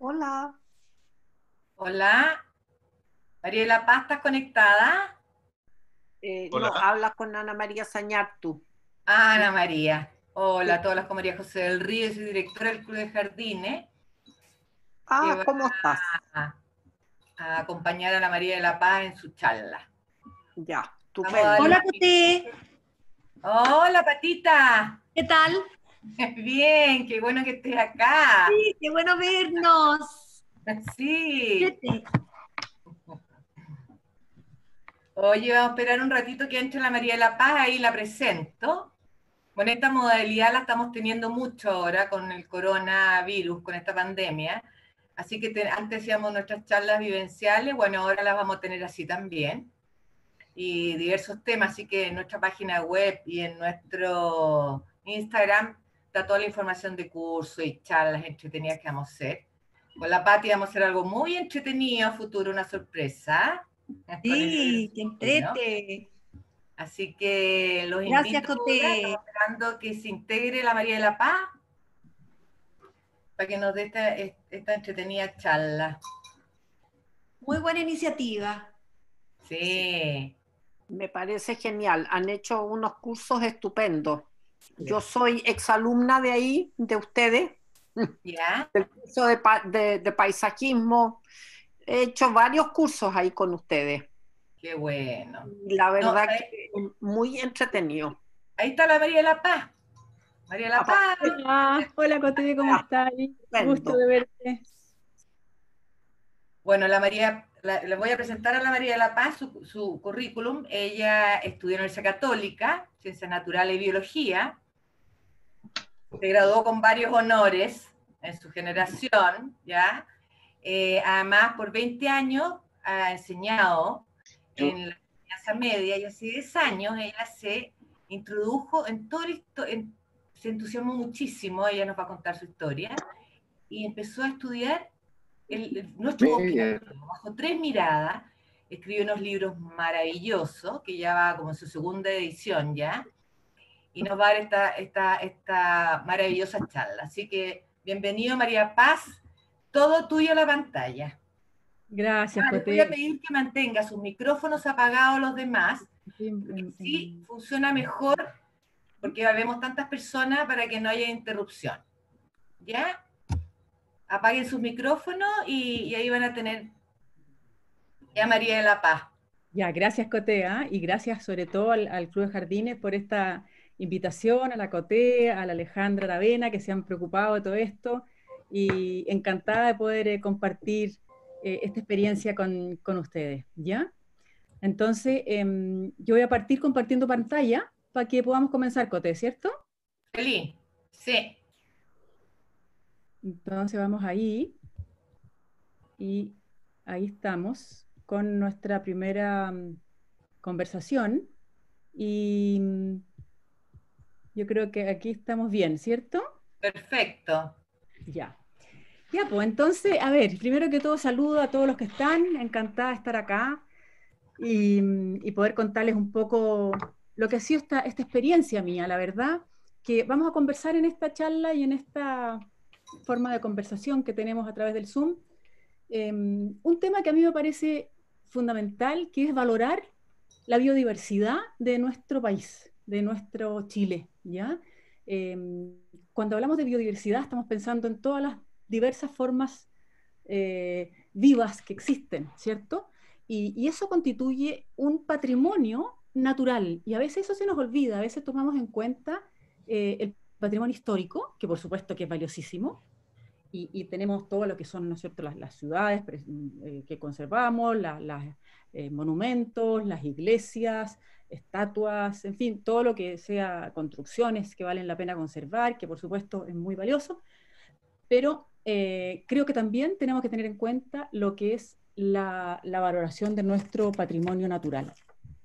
Hola, Hola, Mariela Paz, ¿estás conectada? no, Hola. hablas con Ana María Sañartu. Ana María. Sí. Hola a todas las con María José del Río, soy directora del Club de Jardines, que Ah, va ¿cómo estás? a acompañar a la María de la Paz en su charla. Ya, Vamos a estupendo. darle Hola, unos Coté. minutos. Hola, Patita. ¿Qué tal? Bien, qué bueno que estés acá. Sí, qué bueno vernos. Sí. Vete. Oye, vamos a esperar un ratito que entre la María de la Paz, ahí la presento. Bueno, esta modalidad la estamos teniendo mucho ahora con el coronavirus, con esta pandemia. Así que antes hacíamos nuestras charlas vivenciales, bueno, ahora las vamos a tener así también. Y diversos temas, así que en nuestra página web y en nuestro Instagram está toda la información de cursos y charlas entretenidas que vamos a hacer. Con la Pati vamos a hacer algo muy entretenido a futuro, una sorpresa, con el libro Sí, qué ¿no? entrete. Así que los Gracias, invito ahora, estamos Coté. esperando que se integre la María de la Paz para que nos dé esta entretenida charla. Muy buena iniciativa. Sí, Sí, me parece genial. Han hecho unos cursos estupendos. Yo soy exalumna de ahí, de ustedes, ¿ya? del curso de paisajismo. He hecho varios cursos ahí con ustedes. Qué bueno. Y la No, verdad que muy entretenido. ahí está la María de la Paz. María de la Paz. Aparte, Hola, hola Cote, ¿cómo estás? Gusto estupendo. de verte. Bueno, la María, le voy a presentar a la María de la Paz su currículum. Ella estudió en la Universidad Católica, Ciencias Naturales y Biología. Se graduó con varios honores en su generación, ¿ya? Además, por 20 años ha enseñado en la enseñanza media y hace 10 años ella se introdujo en todo esto, se entusiasmó muchísimo, ella nos va a contar su historia, y empezó a estudiar nuestro bosque nativo, bajo tres miradas, escribió unos libros maravillosos, que ya va como en su segunda edición ya, y nos va a dar esta maravillosa charla. Así que bienvenido María Paz, todo tuyo la pantalla. Gracias, Les voy a Cote. pedir que mantenga sus micrófonos apagados los demás, Aquí porque así funciona mejor, porque vemos tantas personas para que no haya interrupción. ¿Ya? Apaguen sus micrófonos y ahí van a tener ya María de la Paz. Ya, gracias, Cote, ¿ah? Y gracias sobre todo al Club de Jardines por esta invitación, a la Cote, a la Alejandra Aravena, que se han preocupado de todo esto, y encantada de poder compartir esta experiencia con ustedes, ¿ya? Entonces, yo voy a partir compartiendo pantalla para que podamos comenzar, Cote, ¿cierto? Feliz. Sí. Entonces vamos ahí. Y ahí estamos con nuestra primera conversación y yo creo que aquí estamos bien, ¿cierto? Perfecto. Ya. Ya, pues entonces, a ver, primero que todo saludo a todos los que están, encantada de estar acá y poder contarles un poco lo que ha sido esta experiencia mía, la verdad, que vamos a conversar en esta charla y en esta forma de conversación que tenemos a través del Zoom. Un tema que a mí me parece fundamental, que es valorar la biodiversidad de nuestro país, de nuestro Chile, ¿ya? Eh, Cuando hablamos de biodiversidad estamos pensando en todas las diversas formas vivas que existen, ¿cierto? Y eso constituye un patrimonio natural y a veces eso se nos olvida, a veces tomamos en cuenta el patrimonio histórico, que por supuesto que es valiosísimo, y tenemos todo lo que son, ¿no es cierto?, las ciudades que conservamos, monumentos, las iglesias, estatuas, en fin, todo lo que sea construcciones que valen la pena conservar, que por supuesto es muy valioso, pero creo que también tenemos que tener en cuenta lo que es la valoración de nuestro patrimonio natural.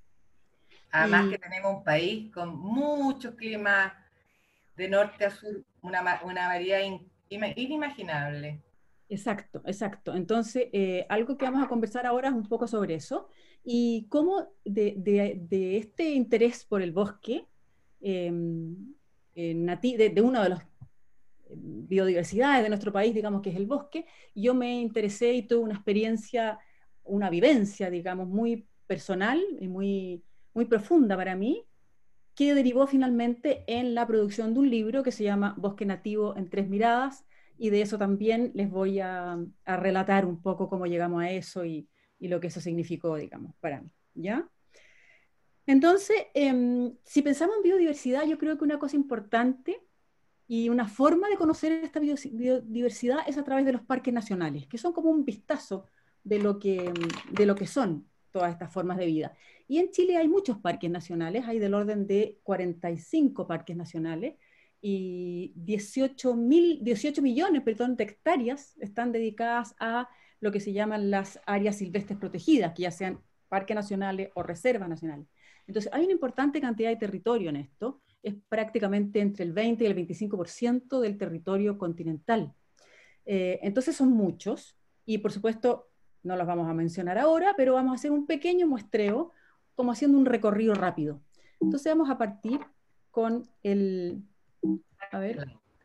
Además que Y tenemos un país con muchos climas de norte a sur, una variedad inimaginable. exacto, exacto. Entonces, algo que vamos a conversar ahora es un poco sobre eso y cómo de este interés por el bosque, de uno de los biodiversidades de nuestro país, digamos que es el bosque, y yo me interesé y tuve una experiencia, una vivencia, digamos, muy personal y muy profunda para mí, que derivó finalmente en la producción de un libro que se llama Bosque Nativo en 3 miradas, y de eso también les voy a relatar un poco cómo llegamos a eso y lo que eso significó, digamos, para mí, ¿ya? Entonces, si pensamos en biodiversidad, yo creo que una cosa importante y una forma de conocer esta biodiversidad es a través de los parques nacionales, que son como un vistazo de lo que son todas estas formas de vida. Y en Chile hay muchos parques nacionales, hay del orden de 45 parques nacionales y 18 millones, perdón, de hectáreas están dedicadas a lo que se llaman las áreas silvestres protegidas, que ya sean parques nacionales o reservas nacionales. Entonces, hay una importante cantidad de territorio en esto, es prácticamente entre el 20 y el 25% del territorio continental. Entonces son muchos, y por supuesto no los vamos a mencionar ahora, pero vamos a hacer un pequeño muestreo, como haciendo un recorrido rápido. Entonces vamos a partir con el... A ver.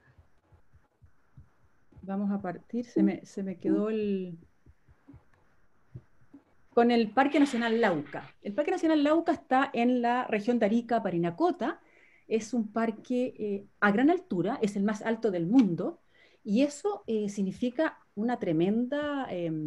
Vamos a partir, se me quedó el... Con el Parque Nacional Lauca. El Parque Nacional Lauca está en la región de Arica, Parinacota. Es un parque a gran altura, es el más alto del mundo, y eso significa una tremenda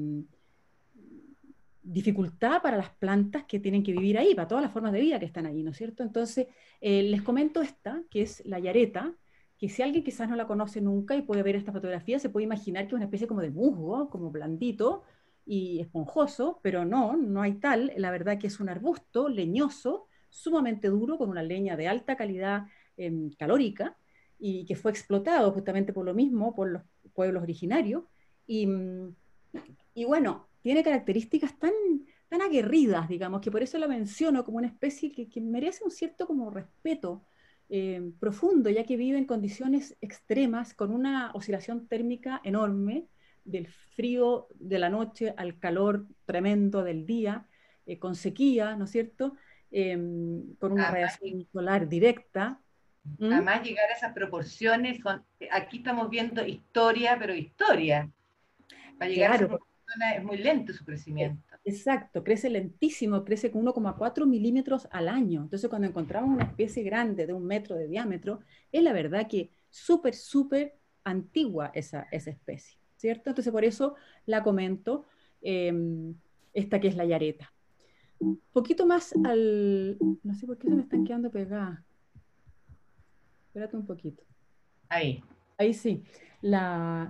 dificultad para las plantas que tienen que vivir ahí, para todas las formas de vida que están ahí, ¿no es cierto? Entonces, les comento esta, que es la yareta, que si alguien quizás no la conoce nunca y puede ver esta fotografía, se puede imaginar que es una especie como de musgo, como blandito y esponjoso, pero no hay tal. La verdad que es un arbusto leñoso, sumamente duro, con una leña de alta calidad calórica, y que fue explotado justamente por lo mismo, por los pueblos originarios. Y, y bueno, tiene características tan aguerridas, digamos, que por eso la menciono como una especie que merece un cierto como respeto profundo, ya que vive en condiciones extremas, con una oscilación térmica enorme, del frío de la noche al calor tremendo del día, con sequía, ¿no es cierto? Con una radiación solar directa. Además, llegar a esas proporciones, aquí estamos viendo historia, pero historia. Para llegar a esas proporciones es muy lento su crecimiento. Exacto, crece lentísimo, crece con 1,4 milímetros al año. Entonces, cuando encontramos una especie grande de 1 metro de diámetro, es la verdad que súper antigua esa especie, ¿cierto? Entonces, por eso la comento, esta que es la yareta. Un poquito más al... No sé por qué se me están quedando pegadas. Espérate un poquito. Ahí. Ahí sí. La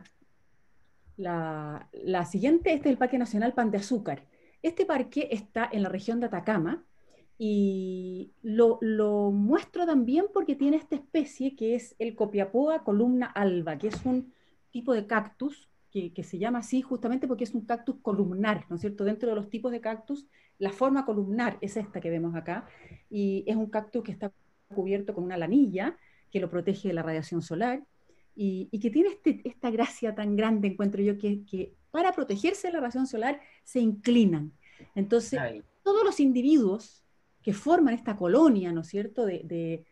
siguiente, este es el Parque Nacional Pan de Azúcar. Este parque está en la región de Atacama y lo muestro también porque tiene esta especie que es el Copiapoa columna alba, que es un tipo de cactus que se llama así justamente porque es un cactus columnar, ¿no es cierto? Dentro de los tipos de cactus, la forma columnar es esta que vemos acá, y es un cactus que está cubierto con una lanilla que lo protege de la radiación solar, y que tiene esta gracia tan grande, encuentro yo, que para protegerse de la radiación solar se inclinan. Entonces, todos los individuos que forman esta colonia, ¿no es cierto?, de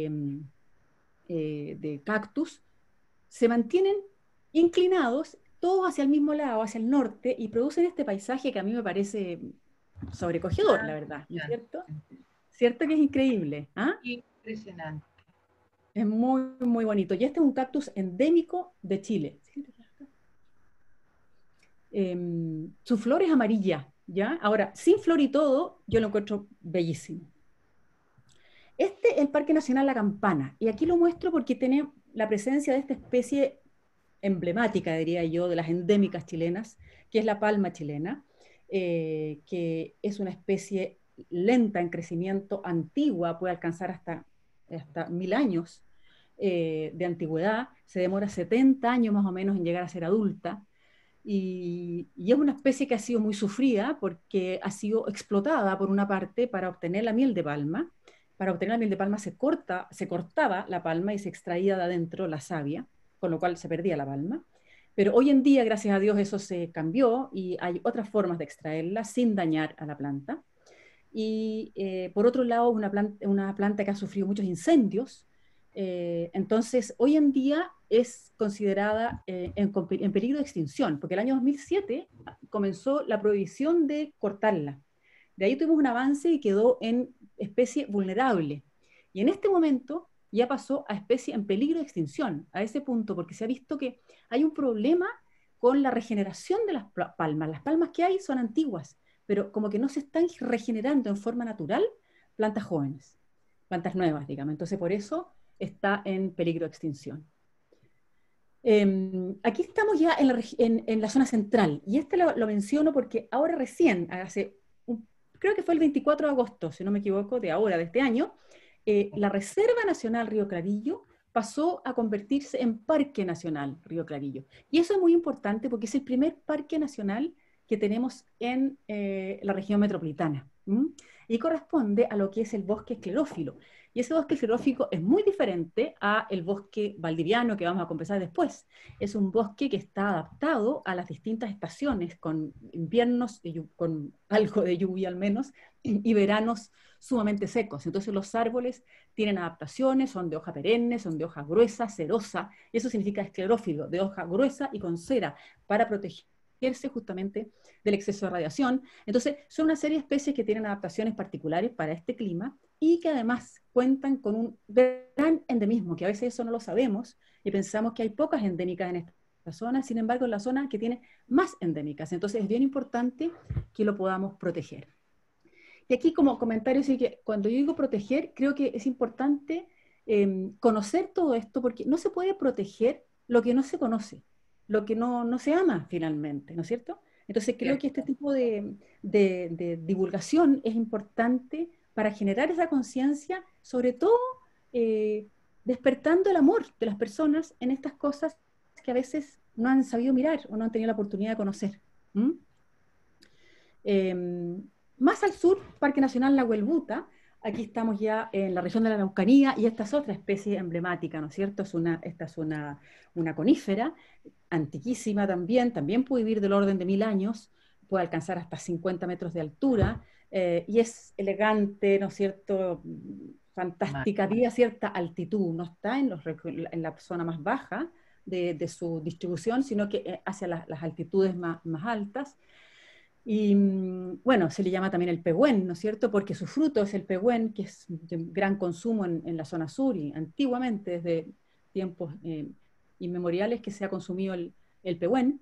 cactus, se mantienen inclinados, todos hacia el mismo lado, hacia el norte, y producen este paisaje que a mí me parece sobrecogedor, la verdad, ¿no es cierto? ¿Cierto que es increíble? ¿Ah? Impresionante. Es muy bonito. Y este es un cactus endémico de Chile. Su flor es amarilla, ¿ya? Ahora, sin flor y todo, yo lo encuentro bellísimo. Este es el Parque Nacional La Campana, y aquí lo muestro porque tiene la presencia de esta especie emblemática, diría yo, de las endémicas chilenas, que es la palma chilena, que es una especie lenta en crecimiento, antigua, puede alcanzar hasta 1000 años de antigüedad, se demora 70 años más o menos en llegar a ser adulta, y es una especie que ha sido muy sufrida porque ha sido explotada por una parte para obtener la miel de palma. Para obtener la miel de palma se cortaba la palma y se extraía de adentro la savia, con lo cual se perdía la palma. Pero hoy en día, gracias a Dios, eso se cambió y hay otras formas de extraerla sin dañar a la planta. Y por otro lado, una planta que ha sufrido muchos incendios, Entonces, hoy en día es considerada en peligro de extinción, porque el año 2007 comenzó la prohibición de cortarla. De ahí tuvimos un avance y quedó en especie vulnerable. Y en este momento ya pasó a especie en peligro de extinción, a ese punto, porque se ha visto que hay un problema con la regeneración de las palmas. Las palmas que hay son antiguas, pero como que no se están regenerando en forma natural plantas jóvenes, plantas nuevas, digamos. Entonces, por eso está en peligro de extinción. Aquí estamos ya en la zona central, y este lo menciono porque ahora recién, creo que fue el 24 de agosto, si no me equivoco, de este año, la Reserva Nacional Río Clarillo pasó a convertirse en Parque Nacional Río Clarillo. Y eso es muy importante porque es el primer parque nacional que tenemos en la región metropolitana. Y corresponde a lo que es el bosque esclerófilo. Y ese bosque esclerófilo es muy diferente al bosque valdiviano que vamos a conversar después. Es un bosque que está adaptado a las distintas estaciones, con inviernos con algo de lluvia al menos, y veranos sumamente secos. Entonces los árboles tienen adaptaciones, son de hoja perenne, son de hoja gruesa, cerosa, y eso significa esclerófilo, de hoja gruesa y con cera, para protegerse justamente del exceso de radiación. Entonces, son una serie de especies que tienen adaptaciones particulares para este clima y que además cuentan con un gran endemismo, que a veces eso no lo sabemos y pensamos que hay pocas endémicas en esta zona, sin embargo, es la zona que tiene más endémicas. Entonces, es bien importante que lo podamos proteger. Y aquí como comentario, sí que cuando yo digo proteger, creo que es importante conocer todo esto, porque no se puede proteger lo que no se conoce, lo que no se ama finalmente, ¿no es cierto? Entonces creo que este tipo de divulgación es importante para generar esa conciencia, sobre todo despertando el amor de las personas en estas cosas que a veces no han sabido mirar o no han tenido la oportunidad de conocer. Más al sur, Parque Nacional La Huelbuta. Aquí estamos ya en la región de la Araucanía y esta es otra especie emblemática, ¿no es cierto? Esta es una conífera, antiquísima también puede vivir del orden de 1000 años, puede alcanzar hasta 50 metros de altura, y es elegante, ¿no es cierto? Fantástica, vive a cierta altitud, no está en la zona más baja de su distribución, sino que hacia las altitudes más altas. Y bueno, se le llama también el pehuen, ¿no es cierto? Porque su fruto es el pehuen, que es de gran consumo en la zona sur y antiguamente, desde tiempos inmemoriales, que se ha consumido el pehuen.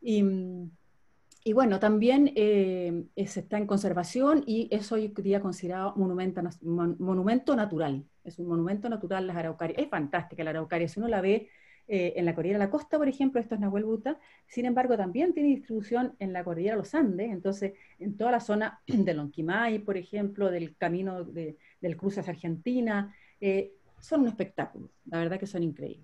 Y bueno, también se está en conservación y es hoy día considerado monumento natural. Es un monumento natural las araucarias. Es fantástica la araucaria, si uno la ve en la cordillera de la costa, por ejemplo, esto es Nahuel Buta, sin embargo también tiene distribución en la cordillera de los Andes, entonces en toda la zona de Lonquimay, por ejemplo, del camino del cruce hacia Argentina, son un espectáculo, la verdad que son increíbles.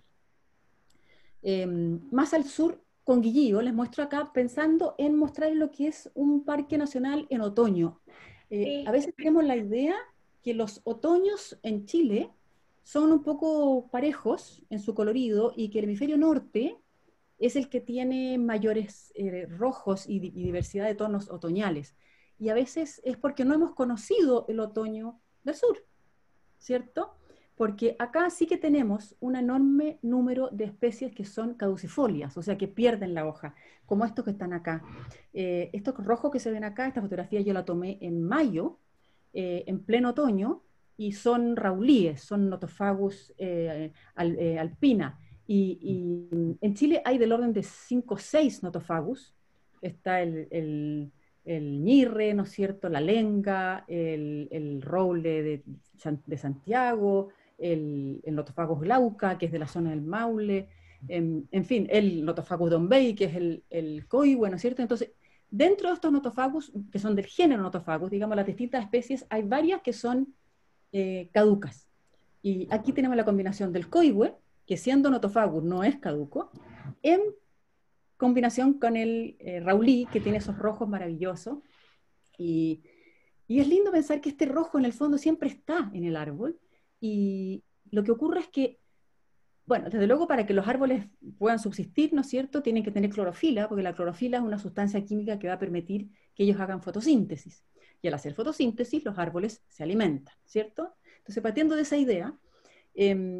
Más al sur, con Guillío, les muestro acá pensando en mostrar lo que es un parque nacional en otoño. A veces tenemos la idea que los otoños en Chile son un poco parejos en su colorido y que el hemisferio norte es el que tiene mayores rojos y diversidad de tonos otoñales. Y a veces es porque no hemos conocido el otoño del sur, ¿cierto? Porque acá sí que tenemos un enorme número de especies que son caducifolias, o sea, que pierden la hoja, como estos que están acá. Estos rojos que se ven acá, esta fotografía yo la tomé en mayo, en pleno otoño, y son raulíes, son Nothofagus alpina. Y en Chile hay del orden de 5 o 6 Nothofagus. Está el ñirre, ¿no es cierto?, la lenga, el roble de Santiago, el Nothofagus glauca, que es de la zona del Maule, en fin, el Nothofagus dombei, que es el coihue, ¿no es cierto? Entonces, dentro de estos Nothofagus, que son del género Nothofagus, digamos, las distintas especies, hay varias que son caducas. Y aquí tenemos la combinación del coihue, que siendo Nothofagus no es caduco, en combinación con el raulí, que tiene esos rojos maravillosos. Y es lindo pensar que este rojo en el fondo siempre está en el árbol. Y lo que ocurre es que, bueno, desde luego para que los árboles puedan subsistir, ¿no es cierto?, tienen que tener clorofila, porque la clorofila es una sustancia química que va a permitir que ellos hagan fotosíntesis. Y al hacer fotosíntesis, los árboles se alimentan, ¿cierto? Entonces, partiendo de esa idea,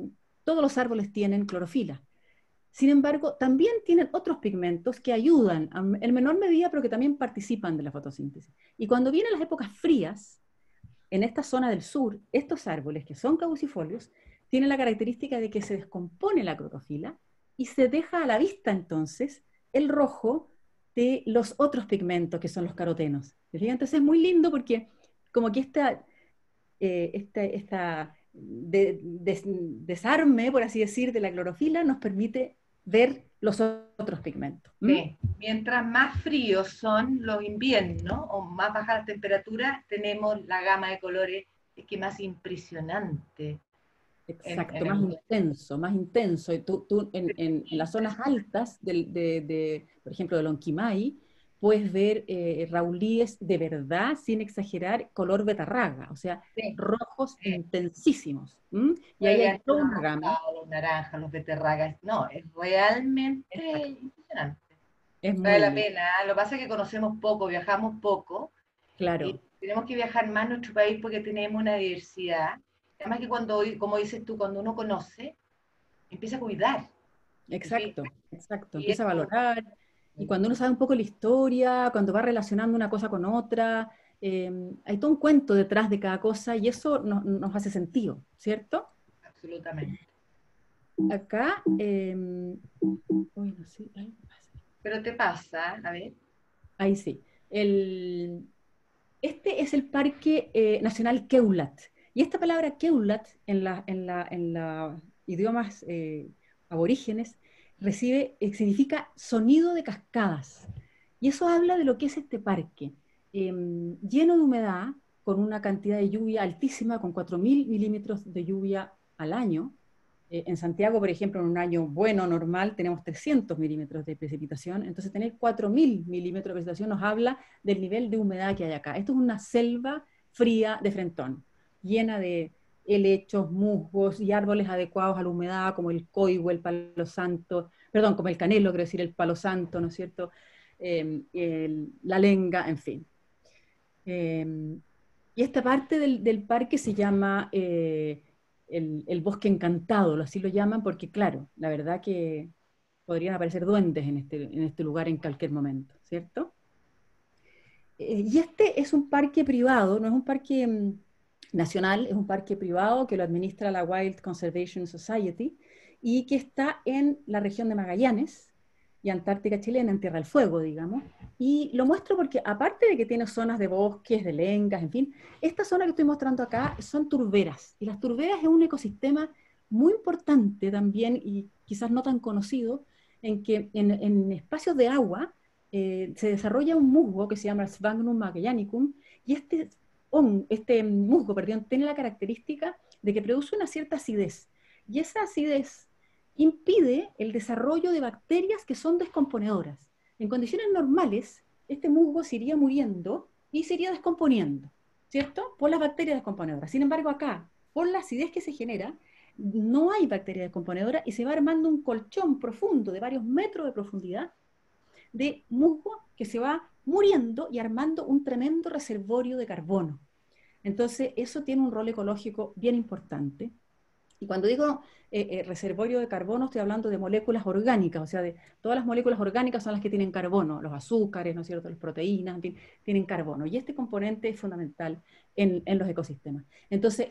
todos los árboles tienen clorofila. Sin embargo, también tienen otros pigmentos que ayudan, en menor medida, pero que también participan de la fotosíntesis. Y cuando vienen las épocas frías, en esta zona del sur, estos árboles que son caducifolios, tienen la característica de que se descompone la clorofila y se deja a la vista entonces el rojo de los otros pigmentos que son los carotenos. Entonces es muy lindo porque como que desarme, por así decir, de la clorofila nos permite ver los otros pigmentos. Sí. Mientras más fríos son los inviernos o más bajas las temperaturas, tenemos la gama de colores que más impresionante. Exacto, más intenso. Y tú en las zonas altas, por ejemplo, del Lonquimay, puedes ver raulíes de verdad, sin exagerar, color betarraga, o sea, sí, rojos intensísimos. Y ahí hay toda una gama. Los naranjas, los beterragas, no, es realmente impresionante. Es Vale la muy pena, lo que pasa es que conocemos poco, viajamos poco, claro. y tenemos que viajar más en nuestro país porque tenemos una diversidad. Además que cuando, como dices tú, cuando uno conoce, empieza a cuidar. Exacto, exacto. Y Empieza a esto, valorar. Y cuando uno sabe un poco la historia, cuando va relacionando una cosa con otra, hay todo un cuento detrás de cada cosa y eso nos hace sentido, ¿cierto? absolutamente. Acá, uy, no sé, ay, Pero te pasa, a ver. ahí sí. Este es el Parque Nacional Keulat. Y esta palabra Keulat en la idiomas aborígenes significa sonido de cascadas. Y eso habla de lo que es este parque, lleno de humedad, con una cantidad de lluvia altísima, con 4.000 milímetros de lluvia al año. En Santiago, por ejemplo, en un año bueno, normal, tenemos 300 milímetros de precipitación, entonces tener 4.000 milímetros de precipitación nos habla del nivel de humedad que hay acá. Esto es una selva fría de frentón, llena de helechos, musgos y árboles adecuados a la humedad, como el coigüe, el palo santo, perdón, como el canelo, quiero decir, el palo santo, ¿no es cierto? La lenga, en fin. Y esta parte del parque se llama el bosque encantado, así lo llaman, porque claro, la verdad que podrían aparecer duendes en este lugar en cualquier momento, ¿cierto? Y este es un parque privado, no es un parque nacional, es un parque privado que lo administra la Wild Conservation Society y que está en la región de Magallanes y Antártica chilena, en Tierra del Fuego, digamos. Y lo muestro porque aparte de que tiene zonas de bosques, de lengas, en fin, esta zona que estoy mostrando acá son turberas. Y las turberas es un ecosistema muy importante también y quizás no tan conocido, en que en espacios de agua se desarrolla un musgo que se llama Sphagnum magellanicum, y este musgo, perdón, tiene la característica de que produce una cierta acidez, y esa acidez impide el desarrollo de bacterias que son descomponedoras. En condiciones normales, este musgo se iría muriendo y se iría descomponiendo, ¿cierto? Por las bacterias descomponedoras. Sin embargo, acá, por la acidez que se genera, no hay bacteria descomponedora y se va armando un colchón profundo de varios metros de profundidad de musgo que se va muriendo y armando un tremendo reservorio de carbono. Entonces, eso tiene un rol ecológico bien importante. Y cuando digo reservorio de carbono, estoy hablando de moléculas orgánicas, o sea, de todas las moléculas orgánicas son las que tienen carbono, los azúcares, ¿no es cierto?, las proteínas, en fin, tienen carbono. Y este componente es fundamental en los ecosistemas. Entonces,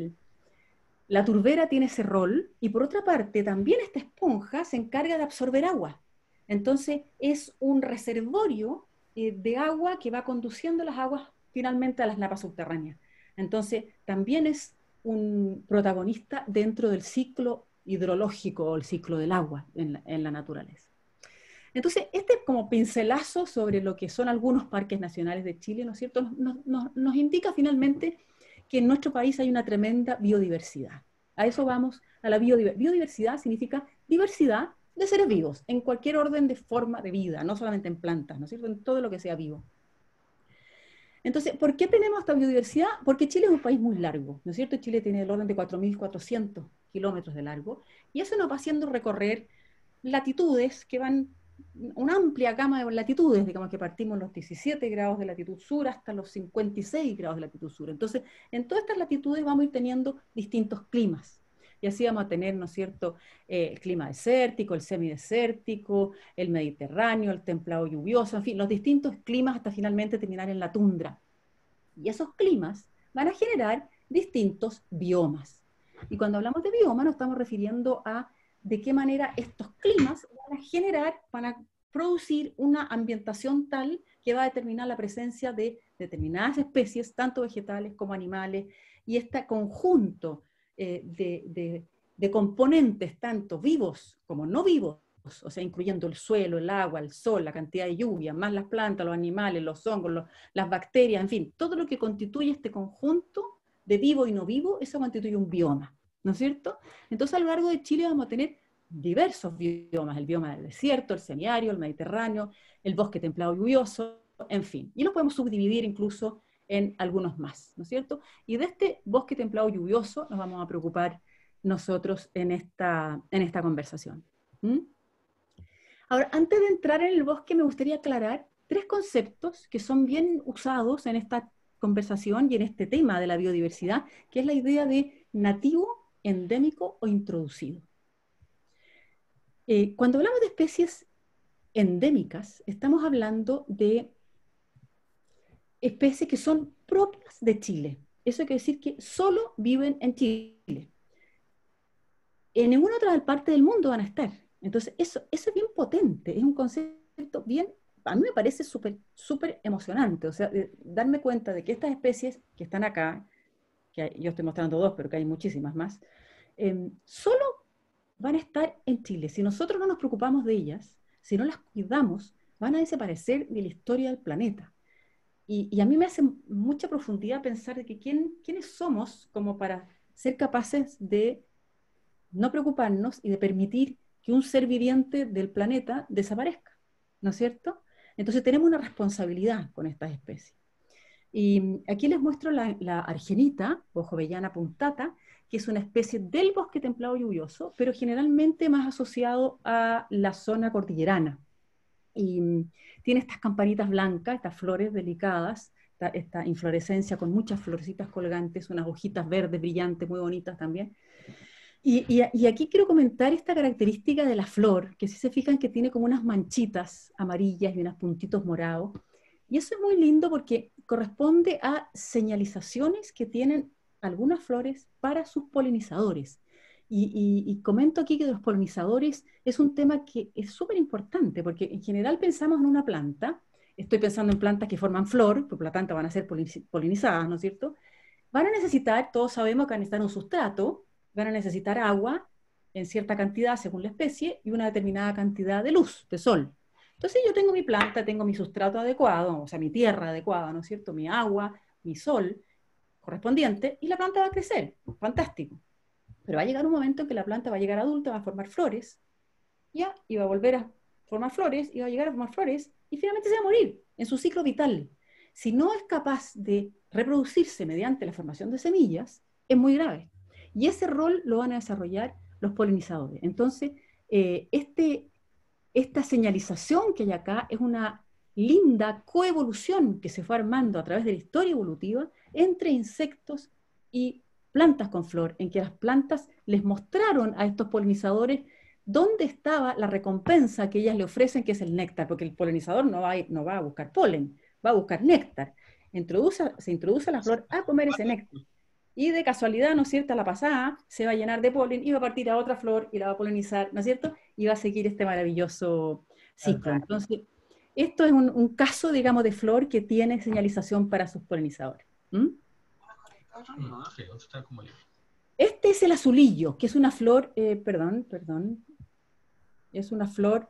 la turbera tiene ese rol, y por otra parte, también esta esponja se encarga de absorber agua. Entonces, es un reservorio de agua que va conduciendo las aguas finalmente a las napas subterráneas. Entonces, también es un protagonista dentro del ciclo hidrológico o el ciclo del agua en la naturaleza. Entonces, este es como pincelazo sobre lo que son algunos parques nacionales de Chile, ¿no es cierto? Nos indica finalmente que en nuestro país hay una tremenda biodiversidad. A eso vamos, a la biodiversidad. Biodiversidad significa diversidad de seres vivos, en cualquier orden de forma de vida, no solamente en plantas, ¿no es cierto?, en todo lo que sea vivo. Entonces, ¿por qué tenemos esta biodiversidad? Porque Chile es un país muy largo, ¿no es cierto? Chile tiene el orden de 4.400 kilómetros de largo, y eso nos va haciendo recorrer latitudes que van, una amplia gama de latitudes, digamos que partimos los 17 grados de latitud sur hasta los 56 grados de latitud sur. Entonces, en todas estas latitudes vamos a ir teniendo distintos climas. y así vamos a tener, ¿no es cierto?, el clima desértico, el semidesértico, el mediterráneo, el templado lluvioso, en fin, los distintos climas hasta finalmente terminar en la tundra. Y esos climas van a generar distintos biomas. Y cuando hablamos de bioma nos estamos refiriendo a de qué manera estos climas van a generar, van a producir una ambientación tal que va a determinar la presencia de determinadas especies, tanto vegetales como animales, y este conjunto de componentes, tanto vivos como no vivos, o sea, incluyendo el suelo, el agua, el sol, la cantidad de lluvia, más las plantas, los animales, los hongos, las bacterias, en fin, todo lo que constituye este conjunto de vivo y no vivo, eso constituye un bioma, ¿no es cierto? Entonces a lo largo de Chile vamos a tener diversos biomas, el bioma del desierto, el semiárido, el mediterráneo, el bosque templado lluvioso, en fin, y lo podemos subdividir incluso en algunos más, ¿no es cierto? Y de este bosque templado lluvioso nos vamos a preocupar nosotros en esta conversación. ¿Mm? Ahora, antes de entrar en el bosque, me gustaría aclarar 3 conceptos que son bien usados en esta conversación y en este tema de la biodiversidad, que es la idea de nativo, endémico o introducido. Cuando hablamos de especies endémicas, estamos hablando de especies que son propias de Chile. Eso quiere decir que solo viven en Chile. En ninguna otra parte del mundo van a estar. Entonces, eso es bien potente, es un concepto bien, a mí me parece súper emocionante, o sea, darme cuenta de que estas especies que están acá, que yo estoy mostrando 2, pero que hay muchísimas más, solo van a estar en Chile. Si nosotros no nos preocupamos de ellas, si no las cuidamos, van a desaparecer de la historia del planeta. Y a mí me hace mucha profundidad pensar de que quiénes somos como para ser capaces de no preocuparnos y de permitir que un ser viviente del planeta desaparezca, ¿no es cierto? Entonces tenemos una responsabilidad con estas especies. Y aquí les muestro la argenita, o jovellana punctata, que es una especie del bosque templado lluvioso, pero generalmente más asociado a la zona cordillerana. Y tiene estas campanitas blancas, estas flores delicadas, esta inflorescencia con muchas florecitas colgantes, unas hojitas verdes brillantes, muy bonitas también. Y aquí quiero comentar esta característica de la flor, que si se fijan que tiene como unas manchitas amarillas y unos puntitos morados. Y eso es muy lindo porque corresponde a señalizaciones que tienen algunas flores para sus polinizadores. Y comento aquí que los polinizadores es un tema que es súper importante, porque en general pensamos en una planta, estoy pensando en plantas que forman flor, porque las plantas van a ser polinizadas, ¿no es cierto? Van a necesitar, todos sabemos que van a necesitar un sustrato, van a necesitar agua en cierta cantidad según la especie y una determinada cantidad de luz, de sol. Entonces yo tengo mi planta, tengo mi sustrato adecuado, o sea, mi tierra adecuada, ¿no es cierto? Mi agua, mi sol correspondiente, y la planta va a crecer, fantástico. Pero va a llegar un momento en que la planta va a llegar adulta, va a formar flores, ya, y va a volver a formar flores, y va a llegar a formar flores, y finalmente se va a morir en su ciclo vital. Si no es capaz de reproducirse mediante la formación de semillas, es muy grave. Y ese rol lo van a desarrollar los polinizadores. Entonces, esta señalización que hay acá es una linda coevolución que se fue armando a través de la historia evolutiva entre insectos y plantas con flor, en que las plantas les mostraron a estos polinizadores dónde estaba la recompensa que ellas le ofrecen, que es el néctar, porque el polinizador no va a buscar polen, va a buscar néctar. Se introduce la flor a comer ese néctar. Y de casualidad, ¿no es cierto?, la pasada se va a llenar de polen y va a partir a otra flor y la va a polinizar, ¿no es cierto?, y va a seguir este maravilloso ciclo. Entonces, esto es un caso, digamos, de flor que tiene señalización para sus polinizadores. ¿Mm? Este es el azulillo, que es una flor, es una flor,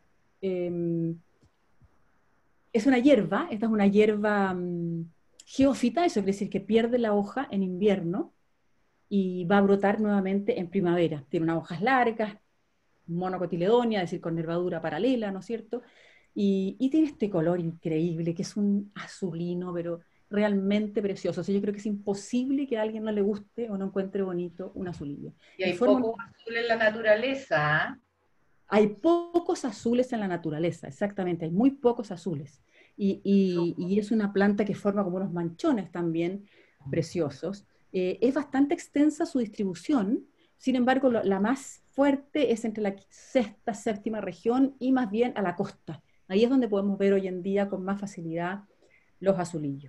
es una hierba, esta es una hierba geófita, eso quiere decir que pierde la hoja en invierno y va a brotar nuevamente en primavera. Tiene unas hojas largas, monocotiledonia, es decir, con nervadura paralela, ¿no es cierto? Y tiene este color increíble, que es un azulino, pero realmente precioso. O sea, yo creo que es imposible que a alguien no le guste o no encuentre bonito un azulillo. Y hay pocos azules en la naturaleza. Hay pocos azules en la naturaleza, exactamente, hay muy pocos azules. Y es una planta que forma como unos manchones también preciosos. Es bastante extensa su distribución, Sin embargo, la más fuerte es entre la sexta, séptima región y más bien a la costa. Ahí es donde podemos ver hoy en día con más facilidad los azulillos.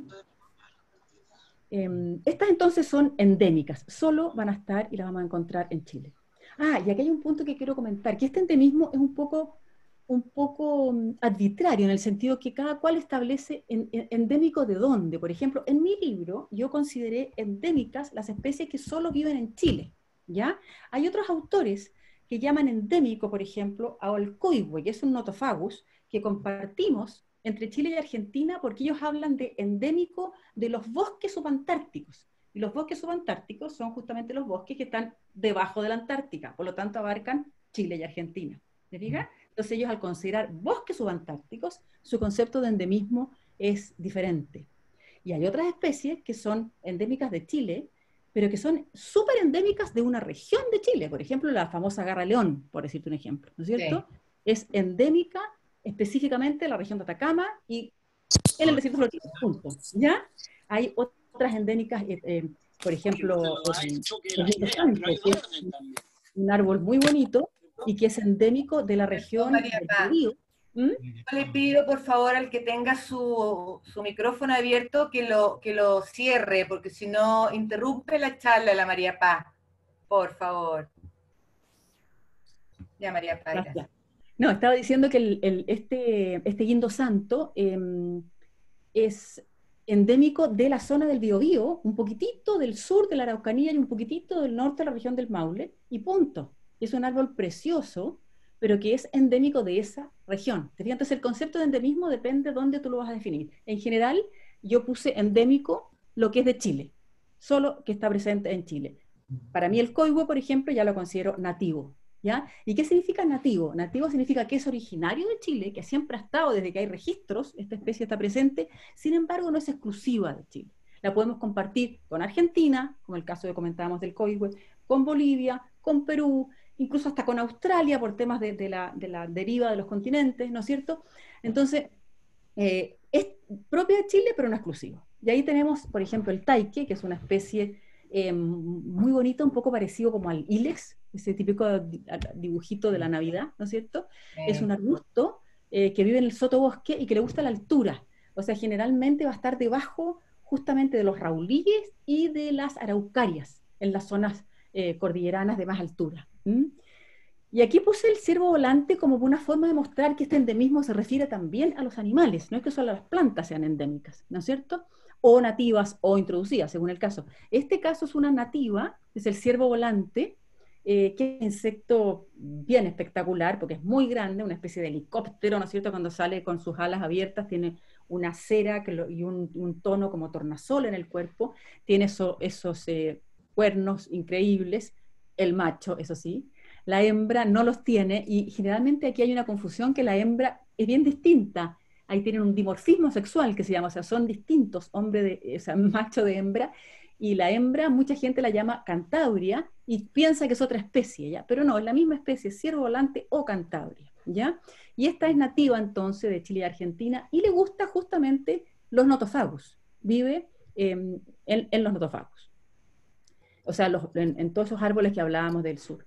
Estas entonces son endémicas, solo van a estar y las vamos a encontrar en Chile. Y aquí hay un punto que quiero comentar, que este endemismo es un poco arbitrario, en el sentido que cada cual establece endémico de dónde. Por ejemplo, en mi libro yo consideré endémicas las especies que solo viven en Chile, ¿ya? Hay otros autores que llaman endémico, por ejemplo, al coihue, que es un Nothofagus, que compartimos entre Chile y Argentina, porque ellos hablan de endémico de los bosques subantárticos. Y los bosques subantárticos son justamente los bosques que están debajo de la Antártica, por lo tanto abarcan Chile y Argentina. ¿Se fijan? Entonces ellos, al considerar bosques subantárticos, su concepto de endemismo es diferente. Y hay otras especies que son endémicas de Chile, pero que son súper endémicas de una región de Chile. Por ejemplo, la famosa garra león, por decirte un ejemplo, ¿no es cierto? Sí. Es endémica específicamente de la región de Atacama y en el desierto florido, punto. ¿Ya? Hay otras endémicas, por ejemplo, el lindo santo, que es un árbol muy bonito y que es endémico de la región del Biobío. Le pido, por favor, al que tenga su micrófono abierto que lo cierre, porque si no interrumpe la charla de la María Paz. Por favor. Ya, María Paz. Gracias. No, estaba diciendo que este guindo santo es endémico de la zona del Biobío, un poquitito del sur de la Araucanía y un poquitito del norte de la región del Maule, y punto. Es un árbol precioso, pero que es endémico de esa región. Entonces, el concepto de endemismo depende de dónde tú lo vas a definir. En general, yo puse endémico lo que es de Chile, solo que está presente en Chile. Para mí el coihue, por ejemplo, ya lo considero nativo. ¿Ya? ¿Y qué significa nativo? Nativo significa que es originario de Chile, que siempre ha estado, desde que hay registros, esta especie está presente, sin embargo no es exclusiva de Chile. La podemos compartir con Argentina, como el caso que comentábamos del coihue, con Bolivia, con Perú, incluso hasta con Australia por temas de la deriva de los continentes, ¿no es cierto? Entonces, es propia de Chile, pero no exclusiva. Y ahí tenemos, por ejemplo, el taique, que es una especie muy bonita, un poco parecido como al ílex, ese típico dibujito de la Navidad, ¿no es cierto? Es un arbusto que vive en el sotobosque y que le gusta la altura. O sea, generalmente va a estar debajo justamente de los raulíes y de las araucarias, en las zonas cordilleranas de más altura. Y aquí puse el ciervo volante como una forma de mostrar que este endemismo se refiere también a los animales, no es que solo las plantas sean endémicas, ¿no es cierto? O nativas o introducidas, según el caso. Este caso es una nativa, es el ciervo volante, que es un insecto bien espectacular, porque es muy grande, una especie de helicóptero, ¿no es cierto? Cuando sale con sus alas abiertas, tiene una cera y un tono como tornasol en el cuerpo, tiene esos cuernos increíbles, el macho, eso sí. La hembra no los tiene, y generalmente aquí hay una confusión que la hembra es bien distinta. Ahí tienen un dimorfismo sexual que se llama, o sea, son distintos, macho de hembra, y la hembra mucha gente la llama Cantauria y piensa que es otra especie, ¿ya? Pero no, es la misma especie, ciervo volante o Cantauria, ¿ya? Y esta es nativa entonces de Chile y Argentina y le gusta justamente los Nothofagus, vive en los Nothofagus, o sea, en todos esos árboles que hablábamos del sur.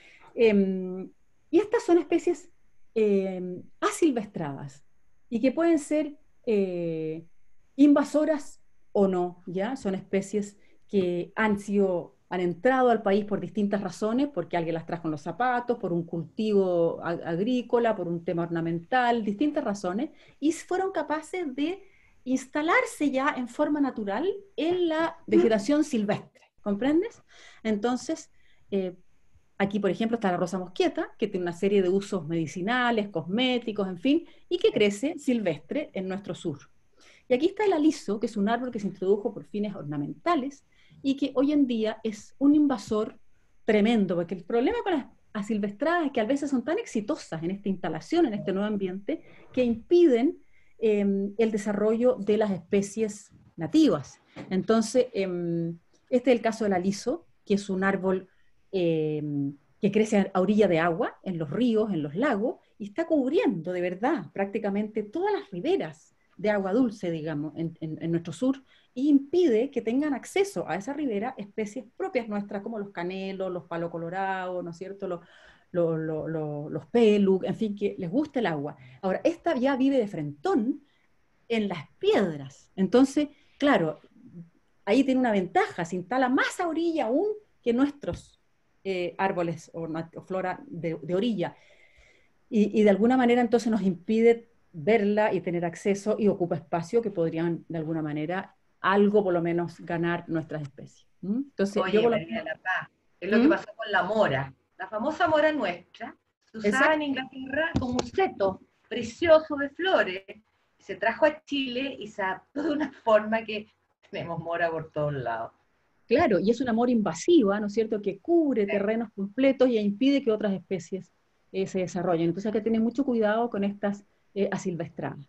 Y estas son especies asilvestradas y que pueden ser invasoras o no, ¿ya? Son especies que han entrado al país por distintas razones, porque alguien las trajo en los zapatos, por un cultivo agrícola, por un tema ornamental, distintas razones, y fueron capaces de instalarse ya en forma natural en la vegetación silvestre, ¿comprendes? Entonces, aquí, por ejemplo, está la rosa mosquieta, que tiene una serie de usos medicinales, cosméticos, en fin, y que crece silvestre en nuestro sur. Y aquí está el aliso, que es un árbol que se introdujo por fines ornamentales y que hoy en día es un invasor tremendo, porque el problema con las asilvestradas es que a veces son tan exitosas en esta instalación, en este nuevo ambiente, que impiden el desarrollo de las especies nativas. Entonces, este es el caso del aliso, que es un árbol que crece a orilla de agua, en los ríos, en los lagos, y está cubriendo de verdad prácticamente todas las riberas de agua dulce, digamos, en nuestro sur, y impide que tengan acceso a esa ribera especies propias nuestras, como los canelos, los palo colorados, ¿no es cierto?, los pelug, en fin, que les gusta el agua. Ahora, esta ya vive de frentón en las piedras. Entonces, claro, ahí tiene una ventaja, se instala más a orilla aún que nuestros árboles o flora de orilla. Y de alguna manera entonces nos impide verla y tener acceso y ocupa espacio que podrían de alguna manera algo por lo menos ganar nuestras especies. Entonces, Oye, yo por lo María de menos... la Paz, es lo que pasó con la mora. La famosa mora nuestra se usaba en Exacto. Inglaterra como un seto precioso de flores. Se trajo a Chile y se adaptó de una forma que tenemos mora por todos lados. Claro, y es una mora invasiva, ¿no es cierto?, que cubre Sí. terrenos completos y impide que otras especies se desarrollen. Entonces hay que tener mucho cuidado con estas asilvestradas.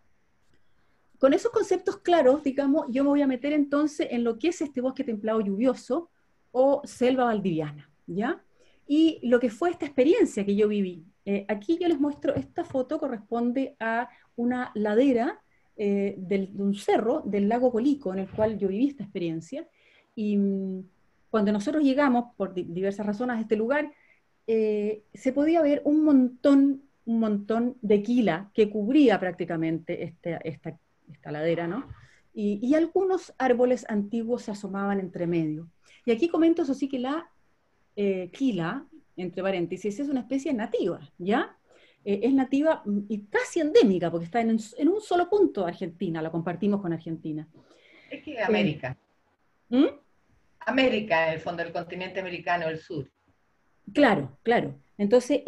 Con esos conceptos claros, digamos, yo me voy a meter entonces en lo que es este bosque templado lluvioso o selva valdiviana, ¿ya? Y lo que fue esta experiencia que yo viví. Aquí yo les muestro, esta foto corresponde a una ladera de un cerro del lago Colico, en el cual yo viví esta experiencia. Y cuando nosotros llegamos, por diversas razones, a este lugar, se podía ver un montón de quila que cubría prácticamente esta ladera, ¿no? Y algunos árboles antiguos se asomaban entre medio. Y aquí comento, eso sí, que la quila, entre paréntesis, es una especie nativa, ¿ya? Es nativa y casi endémica, porque está en un solo punto de Argentina, la compartimos con Argentina. Es que Eh, América. ¿Mm? América, en el fondo, el continente americano del sur. Claro, claro. Entonces,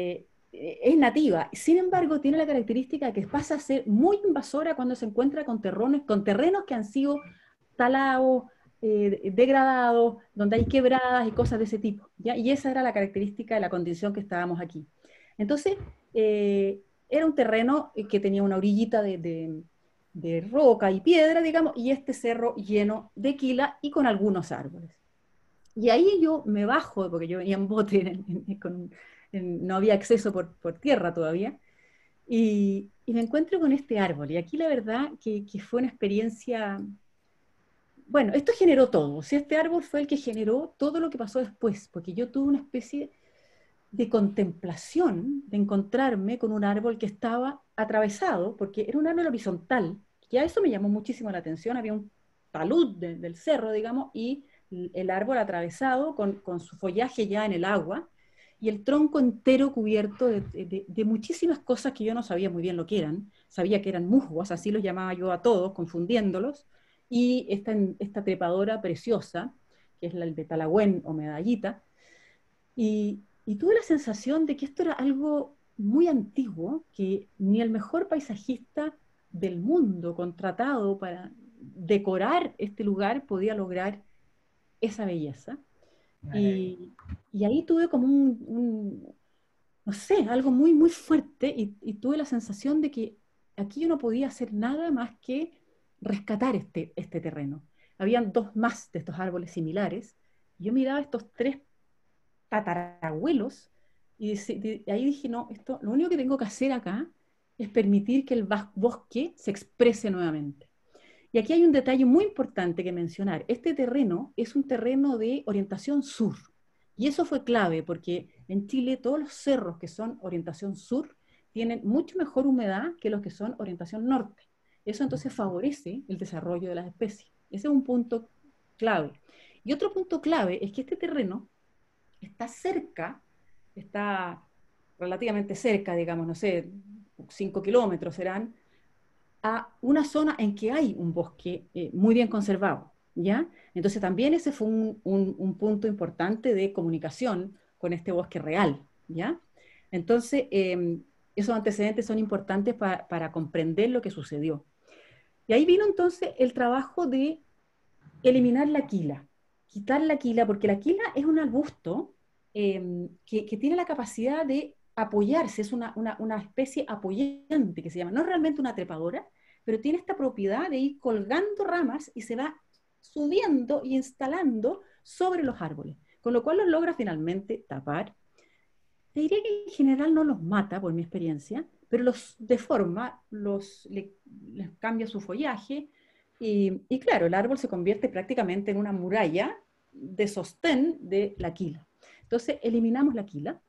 es nativa. Sin embargo, tiene la característica de que pasa a ser muy invasora cuando se encuentra con terrenos que han sido talados, degradados, donde hay quebradas y cosas de ese tipo, ¿ya? Y esa era la característica de la condición que estábamos aquí. Entonces, era un terreno que tenía una orillita de roca y piedra, digamos, y este cerro lleno de quila y con algunos árboles. Y ahí yo me bajo, porque yo venía en bote, no había acceso por tierra todavía, y me encuentro con este árbol. Y aquí la verdad que fue una experiencia, bueno, esto generó todo. O sea, este árbol fue el que generó todo lo que pasó después, porque yo tuve una especie de contemplación, de encontrarme con un árbol que estaba atravesado, porque era un árbol horizontal, que a eso me llamó muchísimo la atención, había un talud del cerro, digamos, y el árbol atravesado con su follaje ya en el agua, y el tronco entero cubierto de muchísimas cosas que yo no sabía muy bien lo que eran, sabía que eran musgos, así los llamaba yo a todos, confundiéndolos, y esta trepadora preciosa, que es la de Talagüen o medallita, y tuve la sensación de que esto era algo muy antiguo, que ni el mejor paisajista del mundo contratado para decorar este lugar podía lograr esa belleza. Y, y ahí tuve como no sé, algo muy, muy fuerte y tuve la sensación de que aquí yo no podía hacer nada más que rescatar este terreno. Habían dos más de estos árboles similares. Y yo miraba estos tres tatarabuelos, y ahí dije, no, esto, lo único que tengo que hacer acá es permitir que el bosque se exprese nuevamente. Y aquí hay un detalle muy importante que mencionar. Este terreno es un terreno de orientación sur. Y eso fue clave porque en Chile todos los cerros que son orientación sur tienen mucho mejor humedad que los que son orientación norte. Eso entonces favorece el desarrollo de las especies. Ese es un punto clave. Y otro punto clave es que este terreno está cerca, está relativamente cerca, digamos, no sé, 5 kilómetros serán, a una zona en que hay un bosque muy bien conservado, ¿ya? Entonces también ese fue un punto importante de comunicación con este bosque real, ¿ya? Entonces, esos antecedentes son importantes para comprender lo que sucedió. Y ahí vino entonces el trabajo de eliminar la quila, quitar la quila, porque la quila es un arbusto que tiene la capacidad de apoyarse, es una especie apoyante que se llama, no es realmente una trepadora, pero tiene esta propiedad de ir colgando ramas y se va subiendo y instalando sobre los árboles, con lo cual los logra finalmente tapar. Te diría que en general no los mata, por mi experiencia, pero los deforma, les cambia su follaje, Y claro, el árbol se convierte prácticamente en una muralla de sostén de la quila. Entonces eliminamos la quila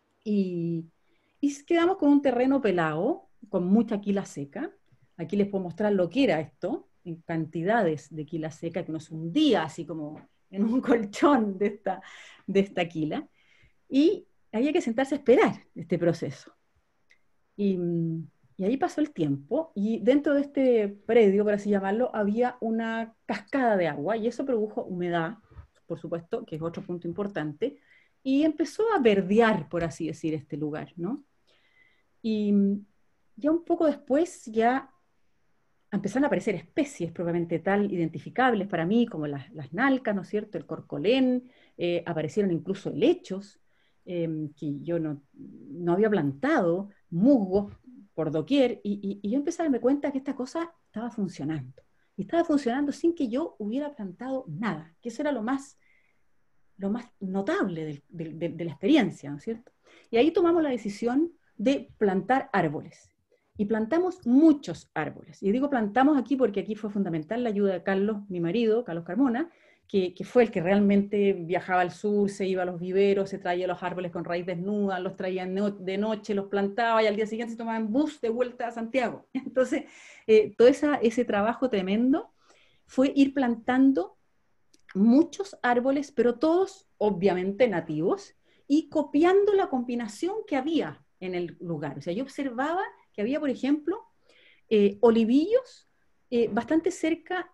y quedamos con un terreno pelado, con mucha quila seca. Aquí les puedo mostrar lo que era esto, en cantidades de quila seca que nos hundía así como en un colchón de esta quila. Y había que sentarse a esperar este proceso. Y, y ahí pasó el tiempo, y dentro de este predio, por así llamarlo, había una cascada de agua, y eso produjo humedad, por supuesto, que es otro punto importante, y empezó a verdear, por así decir, este lugar, ¿no? Y ya un poco después ya empezaron a aparecer especies propiamente tal, identificables para mí, como las nalcas, ¿no es cierto?, el corcolén, aparecieron incluso helechos, que yo no había plantado, musgos por doquier, y yo empecé a darme cuenta que esta cosa estaba funcionando. Y estaba funcionando sin que yo hubiera plantado nada, que eso era lo más notable de la experiencia, ¿no es cierto? Y ahí tomamos la decisión de plantar árboles. Y plantamos muchos árboles. Y digo plantamos aquí porque aquí fue fundamental la ayuda de Carlos, mi marido, Carlos Carmona, que fue el que realmente viajaba al sur, se iba a los viveros, se traía los árboles con raíz desnuda, los traía de noche, los plantaba y al día siguiente se tomaba en bus de vuelta a Santiago. Entonces, todo ese trabajo tremendo fue ir plantando muchos árboles, pero todos obviamente nativos, y copiando la combinación que había en el lugar. O sea, yo observaba que había, por ejemplo, olivillos bastante cerca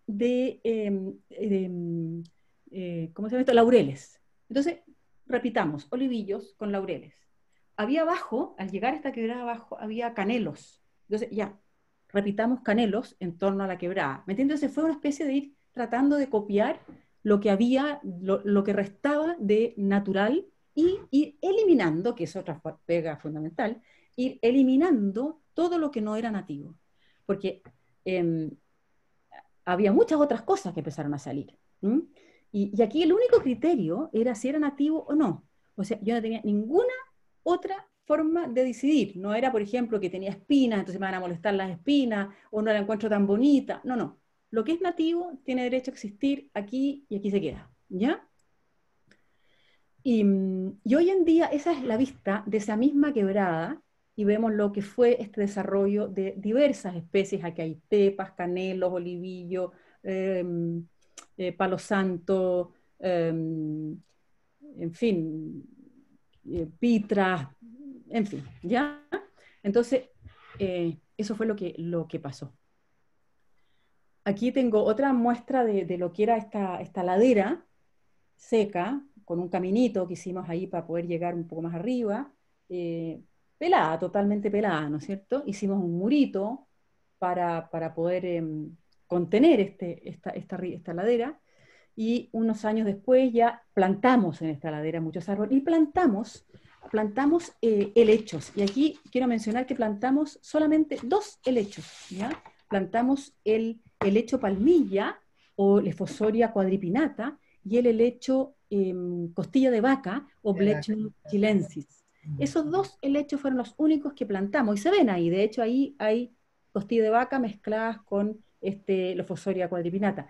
¿cómo se llama esto? Laureles. Entonces, repitamos, olivillos con laureles. Había abajo, al llegar a esta quebrada abajo, había canelos. Entonces, ya, repitamos canelos en torno a la quebrada. ¿Me entiendes? Entonces fue una especie de ir tratando de copiar lo que había, lo que restaba de natural, y ir eliminando, que es otra pega fundamental, ir eliminando todo lo que no era nativo. Porque había muchas otras cosas que empezaron a salir. Y aquí el único criterio era si era nativo o no. O sea, yo no tenía ninguna otra forma de decidir. No era, por ejemplo, que tenía espinas, entonces me van a molestar las espinas, o no la encuentro tan bonita. No, no. Lo que es nativo tiene derecho a existir aquí y aquí se queda. ¿Ya? Y hoy en día esa es la vista de esa misma quebrada, y vemos lo que fue este desarrollo de diversas especies. Aquí hay tepas, canelos, olivillo, palo santo, en fin, pitras, en fin, ¿ya? Entonces, eso fue lo que pasó. Aquí tengo otra muestra de lo que era esta ladera seca, con un caminito que hicimos ahí para poder llegar un poco más arriba, pelada, totalmente pelada, ¿no es cierto? Hicimos un murito para poder contener esta ladera, y unos años después ya plantamos en esta ladera muchos árboles, y plantamos helechos. Y aquí quiero mencionar que plantamos solamente 2 helechos, ¿ya? Plantamos el helecho palmilla, o Lefosoria quadripinata, y el helecho costilla de vaca, o Blechnum chilensis. Esos 2 helechos fueron los únicos que plantamos, y se ven ahí. De hecho, ahí hay costilla de vaca mezcladas con Lefosoria quadripinata.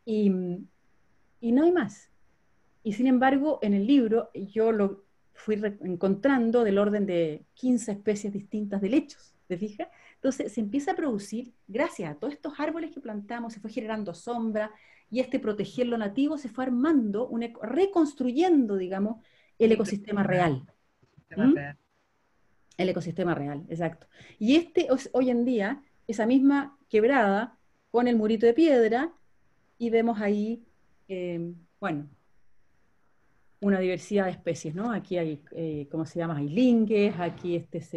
Y no hay más. Y sin embargo, en el libro yo lo fui encontrando del orden de 15 especies distintas de helechos, ¿te fijas? Entonces se empieza a producir, gracias a todos estos árboles que plantamos, se fue generando sombra, y proteger lo nativo se fue armando, reconstruyendo, digamos, el ecosistema real. El ecosistema real, exacto. Y hoy en día, esa misma quebrada, con el murito de piedra, y vemos ahí, bueno, una diversidad de especies, ¿no? Aquí hay, ¿cómo se llama? Hay lingues, aquí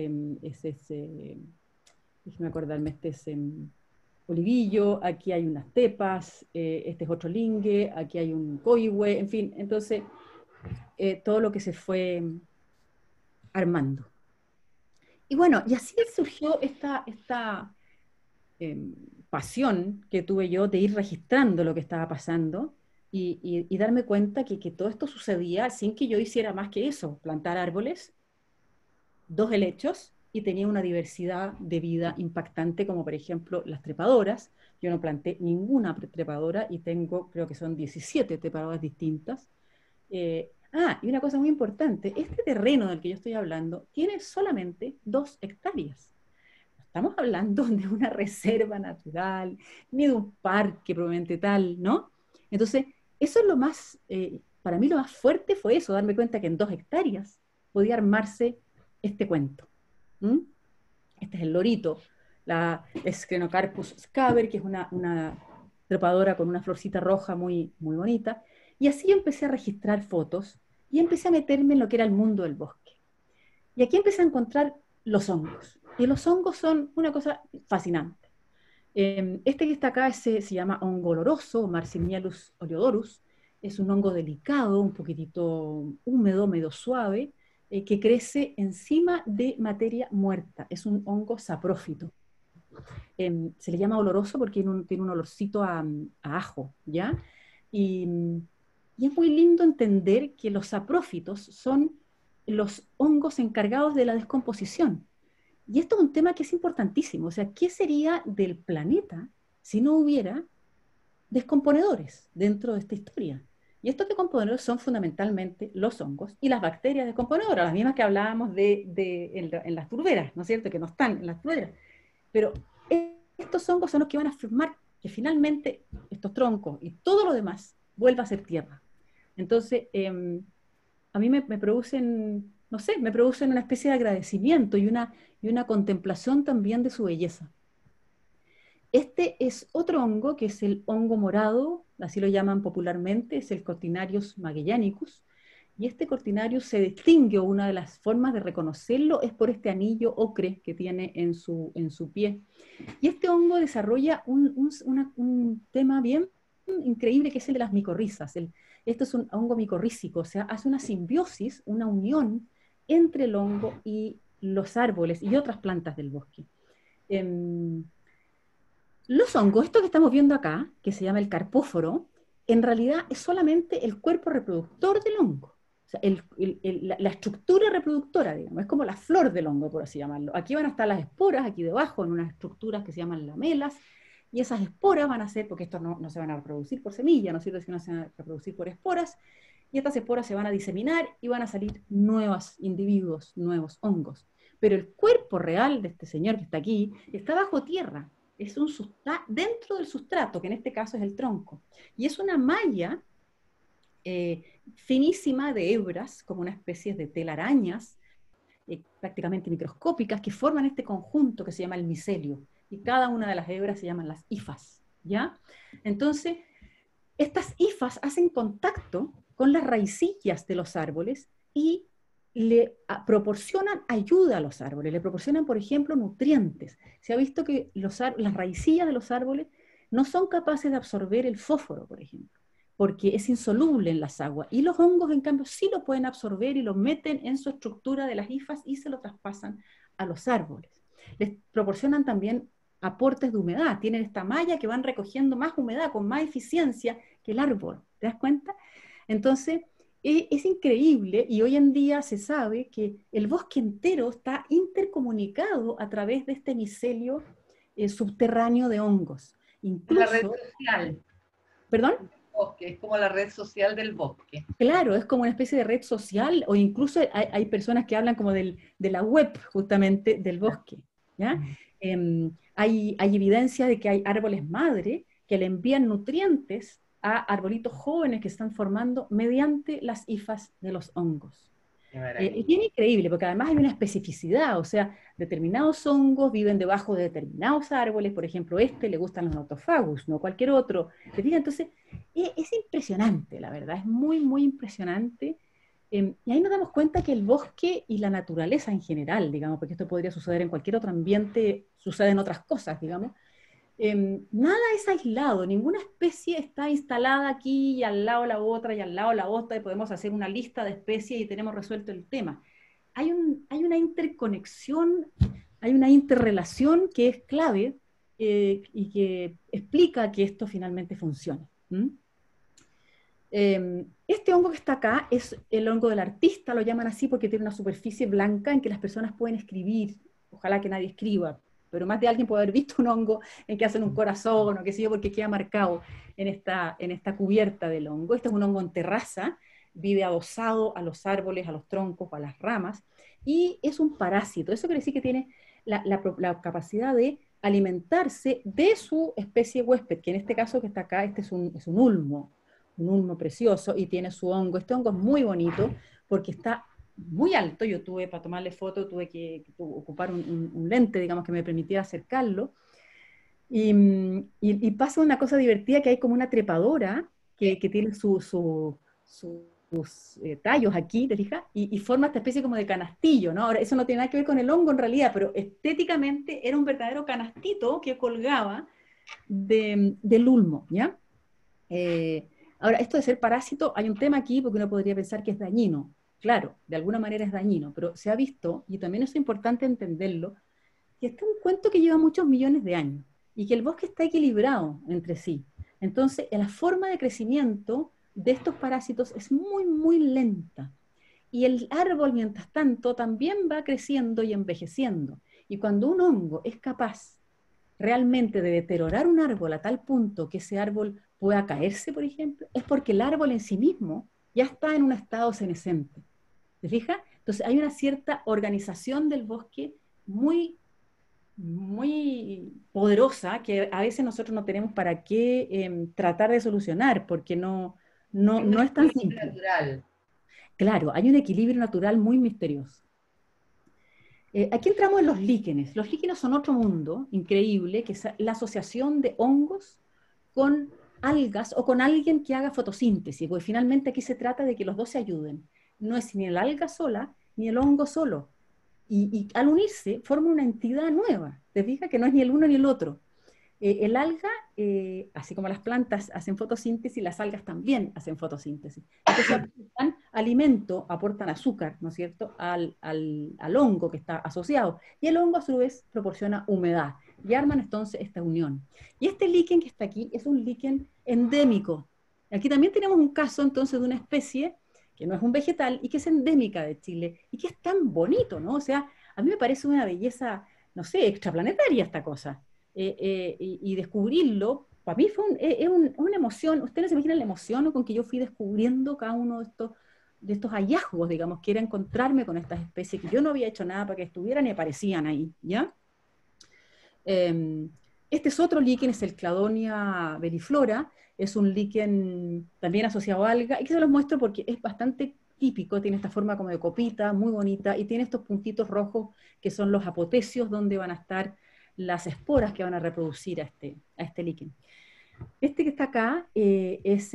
déjeme acordarme, este es olivillo, aquí hay unas tepas, este es otro lingue, aquí hay un coihue, en fin, entonces todo lo que se fue armando. Y bueno, y así surgió esta pasión que tuve yo de ir registrando lo que estaba pasando, y darme cuenta que todo esto sucedía sin que yo hiciera más que eso: plantar árboles, 2 helechos, y tenía una diversidad de vida impactante, como por ejemplo las trepadoras. Yo no planté ninguna trepadora y tengo, creo que son 17 trepadoras distintas. Y una cosa muy importante, este terreno del que yo estoy hablando tiene solamente 2 hectáreas. No estamos hablando de una reserva natural, ni de un parque probablemente tal, ¿no? Entonces, eso es lo más, para mí lo más fuerte fue eso, darme cuenta que en 2 hectáreas podía armarse este cuento. ¿Mm? Este es el lorito, la Screnocarpus scaber, que es una trepadora con una florcita roja muy, muy bonita. Y así empecé a registrar fotos y empecé a meterme en lo que era el mundo del bosque. Y aquí empecé a encontrar los hongos. Y los hongos son una cosa fascinante. Este que está acá se llama hongo oloroso, Marcinielus oleodorus. Es un hongo delicado, un poquitito húmedo, medio suave, que crece encima de materia muerta. Es un hongo saprófito. Se le llama oloroso porque tiene un olorcito a ajo, ¿ya? Y es muy lindo entender que los saprófitos son los hongos encargados de la descomposición. Y esto es un tema que es importantísimo. O sea, ¿qué sería del planeta si no hubiera descomponedores dentro de esta historia? Y estos descomponedores son fundamentalmente los hongos y las bacterias descomponedoras, las mismas que hablábamos en las turberas, ¿no es cierto? Que no están en las turberas. Pero estos hongos son los que van a formar que finalmente estos troncos y todo lo demás vuelva a ser tierra. Entonces, a mí me producen, no sé, me producen una especie de agradecimiento y una contemplación también de su belleza. Este es otro hongo, que es el hongo morado, así lo llaman popularmente, es el Cortinarius magellanicus, y este Cortinarius se distingue, o una de las formas de reconocerlo es por este anillo ocre que tiene en su pie. Y este hongo desarrolla un tema bien increíble, que es el de las micorrizas. Esto es un hongo micorrícico, o sea, hace una simbiosis, una unión entre el hongo y los árboles y otras plantas del bosque. Los hongos, esto que estamos viendo acá, que se llama el carpóforo, en realidad es solamente el cuerpo reproductor del hongo. O sea, la estructura reproductora, digamos, es como la flor del hongo, por así llamarlo. Aquí van a estar las esporas, aquí debajo, en unas estructuras que se llaman lamelas, y esas esporas van a ser, porque estos no se van a reproducir por semilla, ¿no es cierto?, sino se van a reproducir por esporas, y estas esporas se van a diseminar y van a salir nuevos individuos, nuevos hongos. Pero el cuerpo real de este señor que está aquí está bajo tierra, es dentro del sustrato, que en este caso es el tronco, y es una malla finísima de hebras, como una especie de telarañas, prácticamente microscópicas, que forman este conjunto que se llama el micelio, y cada una de las hebras se llaman las hifas, ¿ya? Entonces, estas hifas hacen contacto con las raicillas de los árboles y le proporcionan ayuda a los árboles, le proporcionan, por ejemplo, nutrientes. Se ha visto que las raicillas de los árboles no son capaces de absorber el fósforo, por ejemplo, porque es insoluble en las aguas, y los hongos, en cambio, sí lo pueden absorber y lo meten en su estructura de las hifas y se lo traspasan a los árboles. Les proporcionan también aportes de humedad, tienen esta malla que van recogiendo más humedad con más eficiencia que el árbol, ¿te das cuenta? Entonces, es increíble, y hoy en día se sabe que el bosque entero está intercomunicado a través de este micelio subterráneo de hongos. Incluso, la red social. ¿Perdón? Bosque, es como la red social del bosque. Claro, es como una especie de red social, o incluso hay personas que hablan como de la web, justamente, del bosque, ¿ya? Hay evidencia de que hay árboles madre que le envían nutrientes a arbolitos jóvenes que están formando mediante las hifas de los hongos. Es bien increíble, porque además hay una especificidad, o sea, determinados hongos viven debajo de determinados árboles, por ejemplo, le gustan los notofagus, no cualquier otro. Entonces, es impresionante, la verdad, es muy, muy impresionante. Y ahí nos damos cuenta que el bosque y la naturaleza en general, digamos, porque esto podría suceder en cualquier otro ambiente, suceden otras cosas, digamos, nada es aislado, ninguna especie está instalada aquí y al lado la otra y al lado la otra, y podemos hacer una lista de especies y tenemos resuelto el tema. Hay una interconexión, hay una interrelación que es clave y que explica que esto finalmente funcione. Este hongo que está acá es el hongo del artista, lo llaman así porque tiene una superficie blanca en que las personas pueden escribir ojalá que nadie escriba, pero más de alguien puede haber visto un hongo en que hacen un corazón o qué sé yo, porque queda marcado en esta cubierta del hongo. Este es un hongo en terraza, vive adosado a los árboles, a los troncos, a las ramas, y es un parásito. Eso quiere decir que tiene la capacidad de alimentarse de su especie huésped, que en este caso que está acá, este es un ulmo precioso, y tiene su hongo. Este hongo es muy bonito porque está muy alto. Yo tuve, para tomarle foto, tuve que ocupar un lente, digamos, que me permitiera acercarlo. Y pasa una cosa divertida, que hay como una trepadora que tiene sus tallos aquí, ¿te fijas? Y forma esta especie como de canastillo, ¿no? Ahora, eso no tiene nada que ver con el hongo en realidad, pero estéticamente era un verdadero canastito que colgaba del ulmo, ¿ya? Ahora, esto de ser parásito, hay un tema aquí porque uno podría pensar que es dañino. Claro, de alguna manera es dañino, pero se ha visto, y también es importante entenderlo, que este es un cuento que lleva muchos millones de años y que el bosque está equilibrado entre sí. Entonces, la forma de crecimiento de estos parásitos es muy, muy lenta. Y el árbol, mientras tanto, también va creciendo y envejeciendo. Y cuando un hongo es capaz realmente de deteriorar un árbol a tal punto que ese árbol pueda caerse, por ejemplo, es porque el árbol en sí mismo ya está en un estado senescente. ¿Te fijas? Entonces hay una cierta organización del bosque muy, muy poderosa que a veces nosotros no tenemos para qué tratar de solucionar, porque no es tan simple. Natural. Claro, hay un equilibrio natural muy misterioso. Aquí entramos en los líquenes. Los líquenes son otro mundo increíble, que es la asociación de hongos con algas o con alguien que haga fotosíntesis, porque finalmente aquí se trata de que los dos se ayuden. No es ni el alga sola, ni el hongo solo. Y al unirse forman una entidad nueva. ¿Te fijas? Que no es ni el uno ni el otro. El alga, así como las plantas hacen fotosíntesis, las algas también hacen fotosíntesis. Entonces aportan alimento, aportan azúcar, ¿no es cierto?, al hongo que está asociado. Y el hongo a su vez proporciona humedad. Y arman entonces esta unión. Y este líquen que está aquí es un líquen endémico. Aquí también tenemos un caso entonces de una especie que no es un vegetal y que es endémica de Chile y que es tan bonito, ¿no? O sea, a mí me parece una belleza, no sé, extraplanetaria esta cosa. Y descubrirlo, para mí fue una emoción. Ustedes no se imaginan la emoción con que yo fui descubriendo cada uno de estos hallazgos, digamos, que era encontrarme con estas especies que yo no había hecho nada para que estuvieran y aparecían ahí, ¿ya? Este es otro líquen, es el Cladonia veriflora, es un líquen también asociado a alga, y que se los muestro porque es bastante típico, tiene esta forma como de copita, muy bonita, y tiene estos puntitos rojos que son los apotecios donde van a estar las esporas que van a reproducir a este líquen. Este que está acá es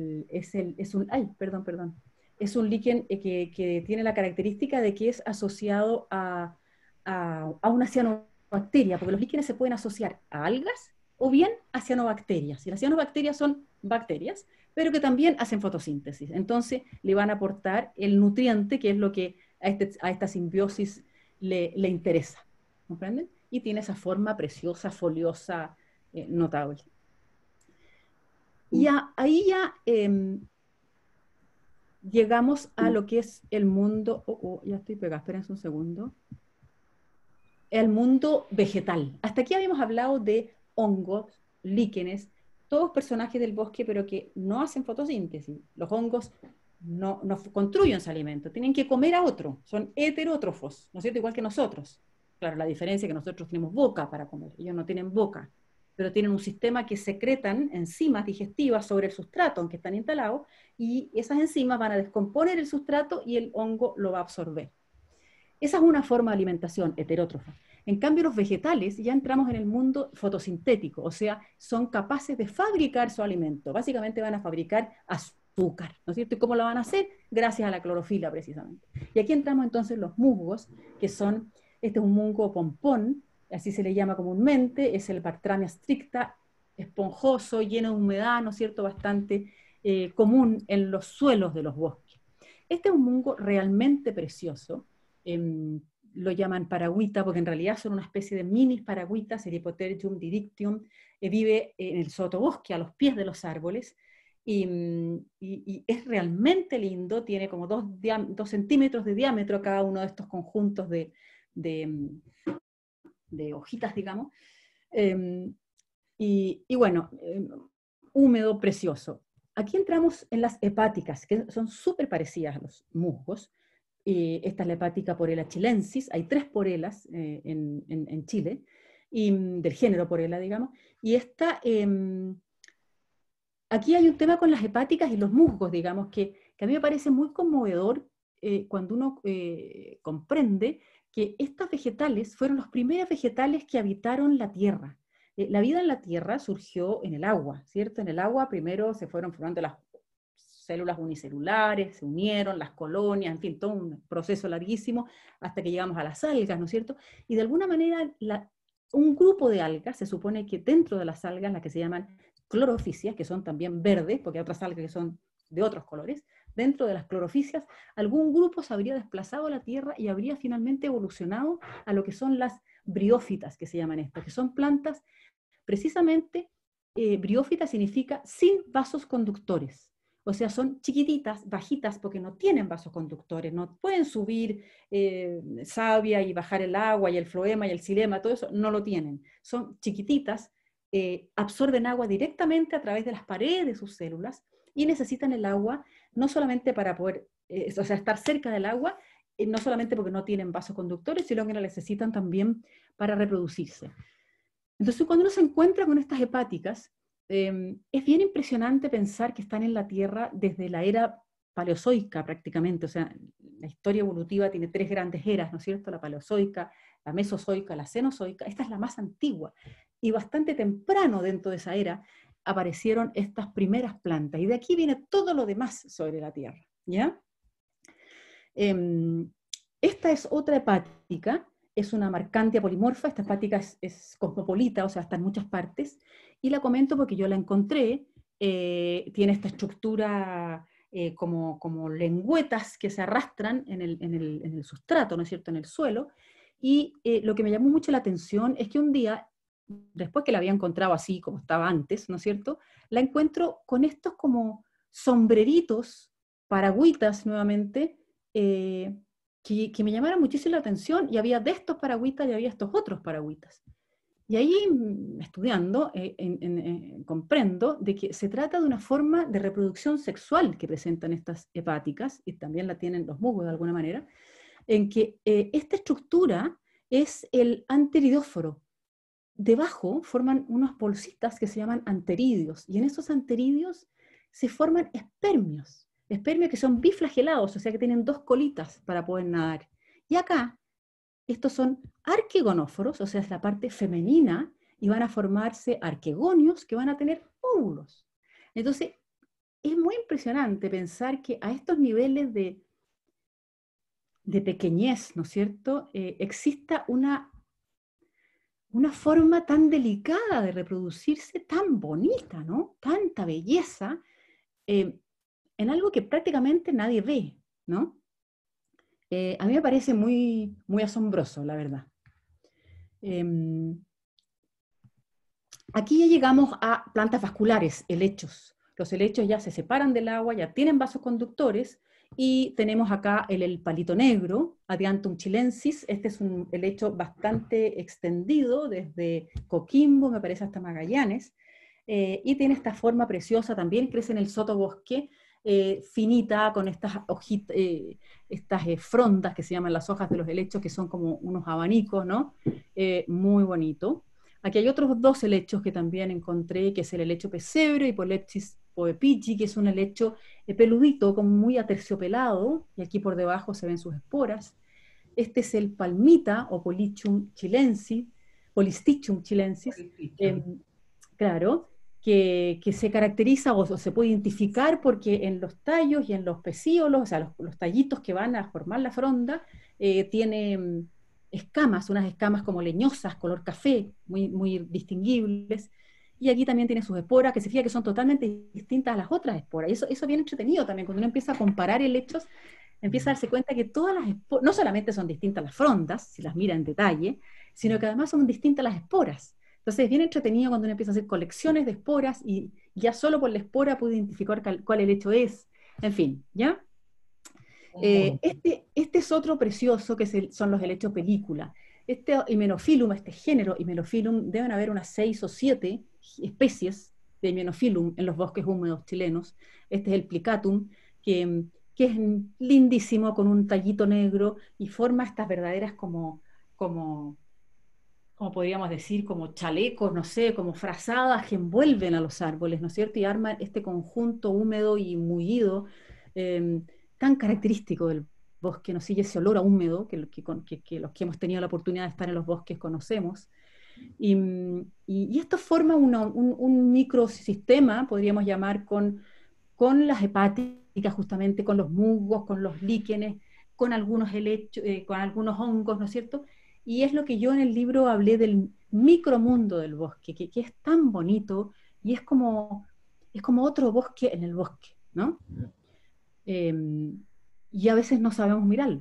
un líquen que tiene la característica de que es asociado a una cianobacteria, porque los líquenes se pueden asociar a algas o bien a cianobacterias. Y las cianobacterias son bacterias, pero que también hacen fotosíntesis. Entonces le van a aportar el nutriente, que es lo que a esta simbiosis le interesa. ¿Comprenden? Y tiene esa forma preciosa, foliosa, notable. Y ahí ya llegamos a lo que es el mundo, ya estoy pegada, espérense un segundo, el mundo vegetal. Hasta aquí habíamos hablado de hongos, líquenes, todos personajes del bosque, pero que no hacen fotosíntesis. Los hongos no construyen su alimento, tienen que comer a otro, son heterótrofos, ¿no es cierto? Igual que nosotros. Claro, la diferencia es que nosotros tenemos boca para comer, ellos no tienen boca, pero tienen un sistema que secretan enzimas digestivas sobre el sustrato en que están instalados, y esas enzimas van a descomponer el sustrato y el hongo lo va a absorber. Esa es una forma de alimentación heterótrofa. En cambio, los vegetales ya entramos en el mundo fotosintético, o sea, son capaces de fabricar su alimento. Básicamente van a fabricar azúcar, ¿no es cierto? ¿Y cómo lo van a hacer? Gracias a la clorofila, precisamente. Y aquí entramos entonces los musgos, que son, este es un musgo pompón, así se le llama comúnmente, es el Bartramia stricta, esponjoso, lleno de humedad, ¿no es cierto?, bastante común en los suelos de los bosques. Este es un musgo realmente precioso, lo llaman paragüita, porque en realidad son una especie de mini paragüitas, el Hippotergium didictium, vive en el sotobosque, a los pies de los árboles, y es realmente lindo, tiene como 2 centímetros de diámetro cada uno de estos conjuntos de de hojitas, digamos, y bueno, húmedo, precioso. Aquí entramos en las hepáticas, que son súper parecidas a los musgos. Esta es la hepática Porella chilensis, hay 3 porelas en Chile, y, del género Porella, digamos, y aquí hay un tema con las hepáticas y los musgos, digamos, que a mí me parece muy conmovedor cuando uno comprende que estas vegetales fueron los primeros vegetales que habitaron la Tierra. La vida en la Tierra surgió en el agua, ¿cierto? En el agua primero se fueron formando las células unicelulares, se unieron las colonias, en fin, todo un proceso larguísimo hasta que llegamos a las algas, ¿no es cierto? Y de alguna manera un grupo de algas, se supone que dentro de las algas, las que se llaman cloroficias, que son también verdes, porque hay otras algas que son de otros colores, dentro de las cloroficias, algún grupo se habría desplazado a la Tierra y habría finalmente evolucionado a lo que son las briófitas, que se llaman estas, que son plantas, precisamente, briófita significa sin vasos conductores. O sea, son chiquititas, bajitas, porque no tienen vasos conductores, no pueden subir savia y bajar el agua y el floema y el xilema, todo eso, no lo tienen. Son chiquititas, absorben agua directamente a través de las paredes de sus células y necesitan el agua no solamente para poder, o sea, estar cerca del agua, no solamente porque no tienen vasos conductores, sino que la necesitan también para reproducirse. Entonces, cuando uno se encuentra con estas hepáticas, es bien impresionante pensar que están en la Tierra desde la era paleozoica prácticamente, o sea, la historia evolutiva tiene 3 grandes eras, ¿no es cierto? La paleozoica, la mesozoica, la cenozoica, esta es la más antigua, y bastante temprano dentro de esa era aparecieron estas primeras plantas, y de aquí viene todo lo demás sobre la Tierra, ¿ya? Esta es otra hepática, es una marcantia polimorfa, esta hepática es cosmopolita, o sea, está en muchas partes, y la comento porque yo la encontré, tiene esta estructura como lengüetas que se arrastran en el sustrato, ¿no es cierto?, en el suelo, y lo que me llamó mucho la atención es que un día, después que la había encontrado así como estaba antes, ¿no es cierto?, la encuentro con estos como sombreritos, paragüitas nuevamente, que me llamaron muchísimo la atención, y había de estos paragüitas y había estos otros paragüitas. Y ahí, estudiando, comprendo de que se trata de una forma de reproducción sexual que presentan estas hepáticas, y también la tienen los musgos de alguna manera, en que esta estructura es el anteridóforo. Debajo forman unas bolsitas que se llaman anteridios, y en esos anteridios se forman espermios que son biflagelados, o sea que tienen 2 colitas para poder nadar. Y acá, estos son arquegonóforos, o sea, es la parte femenina, y van a formarse arquegonios que van a tener óvulos. Entonces, es muy impresionante pensar que a estos niveles de pequeñez, ¿no es cierto?, exista una forma tan delicada de reproducirse, tan bonita, ¿no?, tanta belleza, en algo que prácticamente nadie ve, ¿no? A mí me parece muy, muy asombroso, la verdad. Aquí ya llegamos a plantas vasculares, helechos. Los helechos ya se separan del agua, ya tienen vasos conductores, y tenemos acá el palito negro, Adiantum chilensis. Este es un helecho bastante extendido, desde Coquimbo, me parece, hasta Magallanes, y tiene esta forma preciosa, también crece en el sotobosque, finita, con estas hojitas, estas frondas que se llaman las hojas de los helechos, que son como unos abanicos, ¿no? Muy bonito. Aquí hay otros 2 helechos que también encontré, que es el helecho pesebre, Hipolepsis poepici, que es un helecho peludito, como muy aterciopelado, y aquí por debajo se ven sus esporas. Este es el palmita, o Polystichum chilensis, claro, que se caracteriza o se puede identificar porque en los tallos y en los pecíolos, o sea, los tallitos que van a formar la fronda, tiene escamas, unas escamas como leñosas, color café, muy, muy distinguibles, y aquí también tiene sus esporas, que se fija que son totalmente distintas a las otras esporas, y eso es bien entretenido también, cuando uno empieza a comparar helechos, empieza a darse cuenta que todas las esporas, no solamente son distintas las frondas, si las mira en detalle, sino que además son distintas las esporas. Entonces es bien entretenido cuando uno empieza a hacer colecciones de esporas, y ya solo por la espora puede identificar cuál helecho es, en fin, ¿ya? Este es otro precioso, que son los helechos película. este Hymenophyllum, este género Hymenophyllum, deben haber unas 6 o 7 especies de Hymenophyllum en los bosques húmedos chilenos. Este es el Plicatum, que es lindísimo, con un tallito negro, y forma estas verdaderas como podríamos decir, como chalecos, no sé, como frazadas que envuelven a los árboles, ¿no es cierto? Y arman este conjunto húmedo y mullido, tan característico del bosque, ¿no? Sigue ese olor a húmedo que los que hemos tenido la oportunidad de estar en los bosques conocemos. Y esto forma un microsistema, podríamos llamar, con las hepáticas, justamente, con los musgos, con los líquenes, con algunos helechos, con algunos hongos, ¿no es cierto? Y es lo que yo en el libro hablé del micromundo del bosque, que es tan bonito, y es como otro bosque en el bosque, ¿no? Y a veces no sabemos mirarlo.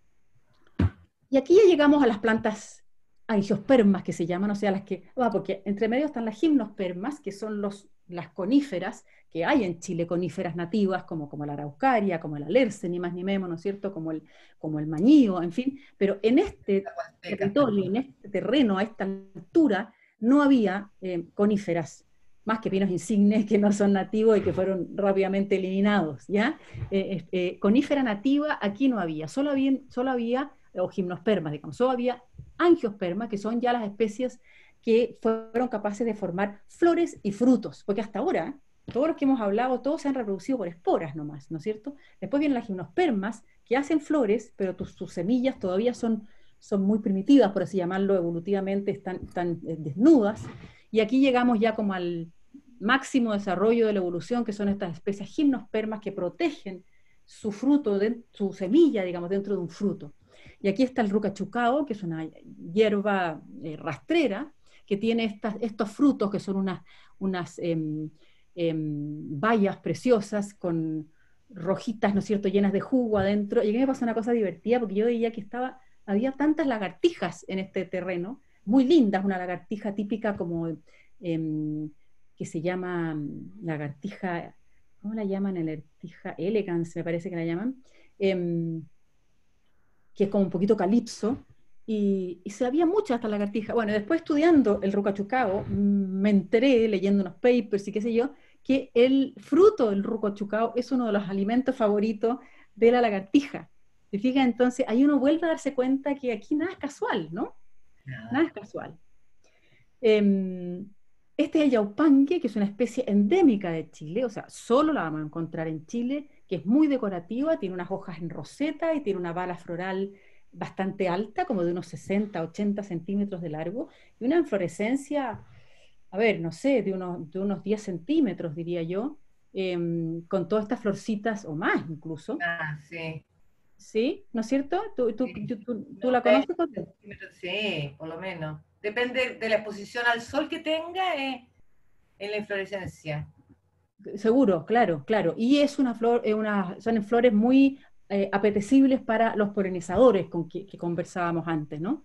Y aquí ya llegamos a las plantas angiospermas, que se llaman, o sea, las que, porque entre medio están las gimnospermas, que son las coníferas, que hay en Chile coníferas nativas, como la araucaria, como el alerce, ni más ni menos, ¿no es cierto?, como el mañío, en fin, pero en este territorio, en este terreno, a esta altura, no había coníferas, más que pinos insignes que no son nativos y que fueron rápidamente eliminados, ¿ya? Conífera nativa aquí no había, solo había o gimnospermas, digamos, solo había angiospermas, que son ya las especies que fueron capaces de formar flores y frutos, porque hasta ahora, todos los que hemos hablado, todos se han reproducido por esporas nomás, ¿no es cierto? Después vienen las gimnospermas, que hacen flores, pero sus semillas todavía son muy primitivas, por así llamarlo, evolutivamente están desnudas, y aquí llegamos ya como al máximo desarrollo de la evolución, que son estas especies gimnospermas que protegen su fruto, su semilla, digamos, dentro de un fruto. Y aquí está el rucachucao, que es una hierba rastrera, que tiene estos frutos que son unas bayas preciosas con rojitas, ¿no es cierto?, llenas de jugo adentro. Y aquí me pasó una cosa divertida, porque yo veía que había tantas lagartijas en este terreno, muy lindas, una lagartija típica como que se llama lagartija, ¿cómo la llaman? Lagartija elegans, me parece que la llaman, que es como un poquito calipso, y se había muchas hasta lagartijas. Bueno, después estudiando el rucachucao, me enteré, leyendo unos papers y qué sé yo, que el fruto del rucachucao es uno de los alimentos favoritos de la lagartija. ¿Te fijas? Entonces, ahí uno vuelve a darse cuenta que aquí nada es casual, ¿no? Nada es casual. Este es el yaupanque, que es una especie endémica de Chile, o sea, solo la vamos a encontrar en Chile, que es muy decorativa, tiene unas hojas en roseta y tiene una bala floral bastante alta, como de unos 60, 80 centímetros de largo, y una inflorescencia, a ver, no sé, de unos 10 centímetros, diría yo, con todas estas florcitas, o más incluso. Ah, sí. ¿Sí? ¿No es cierto? ¿Tú la 20 conoces? centímetros, sí, por lo menos. Depende de la exposición al sol que tenga en la inflorescencia. Seguro, claro, claro. Y es una flor, son flores muy apetecibles para los polinizadores con que conversábamos antes, ¿no?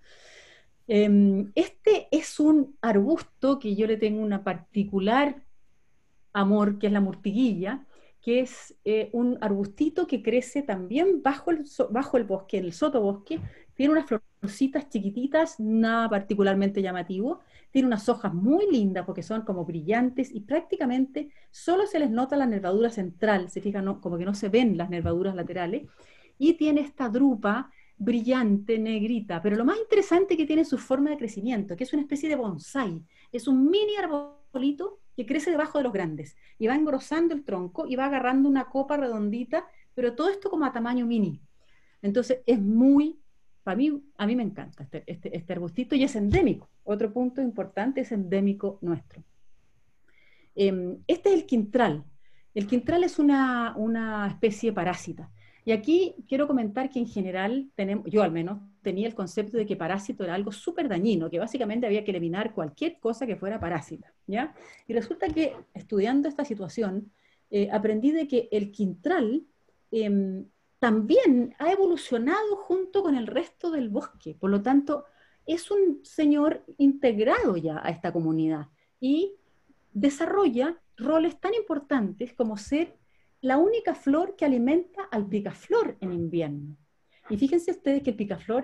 Este es un arbusto que yo le tengo una particular amor, que es la murtiguilla, que es un arbustito que crece también bajo el bosque, en el sotobosque. Tiene unas florcitas chiquititas, nada particularmente llamativo, tiene unas hojas muy lindas porque son como brillantes y prácticamente solo se les nota la nervadura central, se fijan, no, como que no se ven las nervaduras laterales, y tiene esta drupa brillante, negrita, pero lo más interesante que tiene es su forma de crecimiento, que es una especie de bonsái, es un mini arbolito que crece debajo de los grandes, y va engrosando el tronco y va agarrando una copa redondita, pero todo esto como a tamaño mini. Entonces es a mí me encanta este arbustito, y es endémico. Otro punto importante, es endémico nuestro. Este es el quintral. El quintral es una especie parásita. Y aquí quiero comentar que en general yo al menos tenía el concepto de que parásito era algo súper dañino, que básicamente había que eliminar cualquier cosa que fuera parásita, ¿ya? Y resulta que estudiando esta situación, aprendí de que el quintral también ha evolucionado junto con el resto del bosque. Por lo tanto, es un señor integrado ya a esta comunidad y desarrolla roles tan importantes como ser la única flor que alimenta al picaflor en invierno. Y fíjense ustedes que el picaflor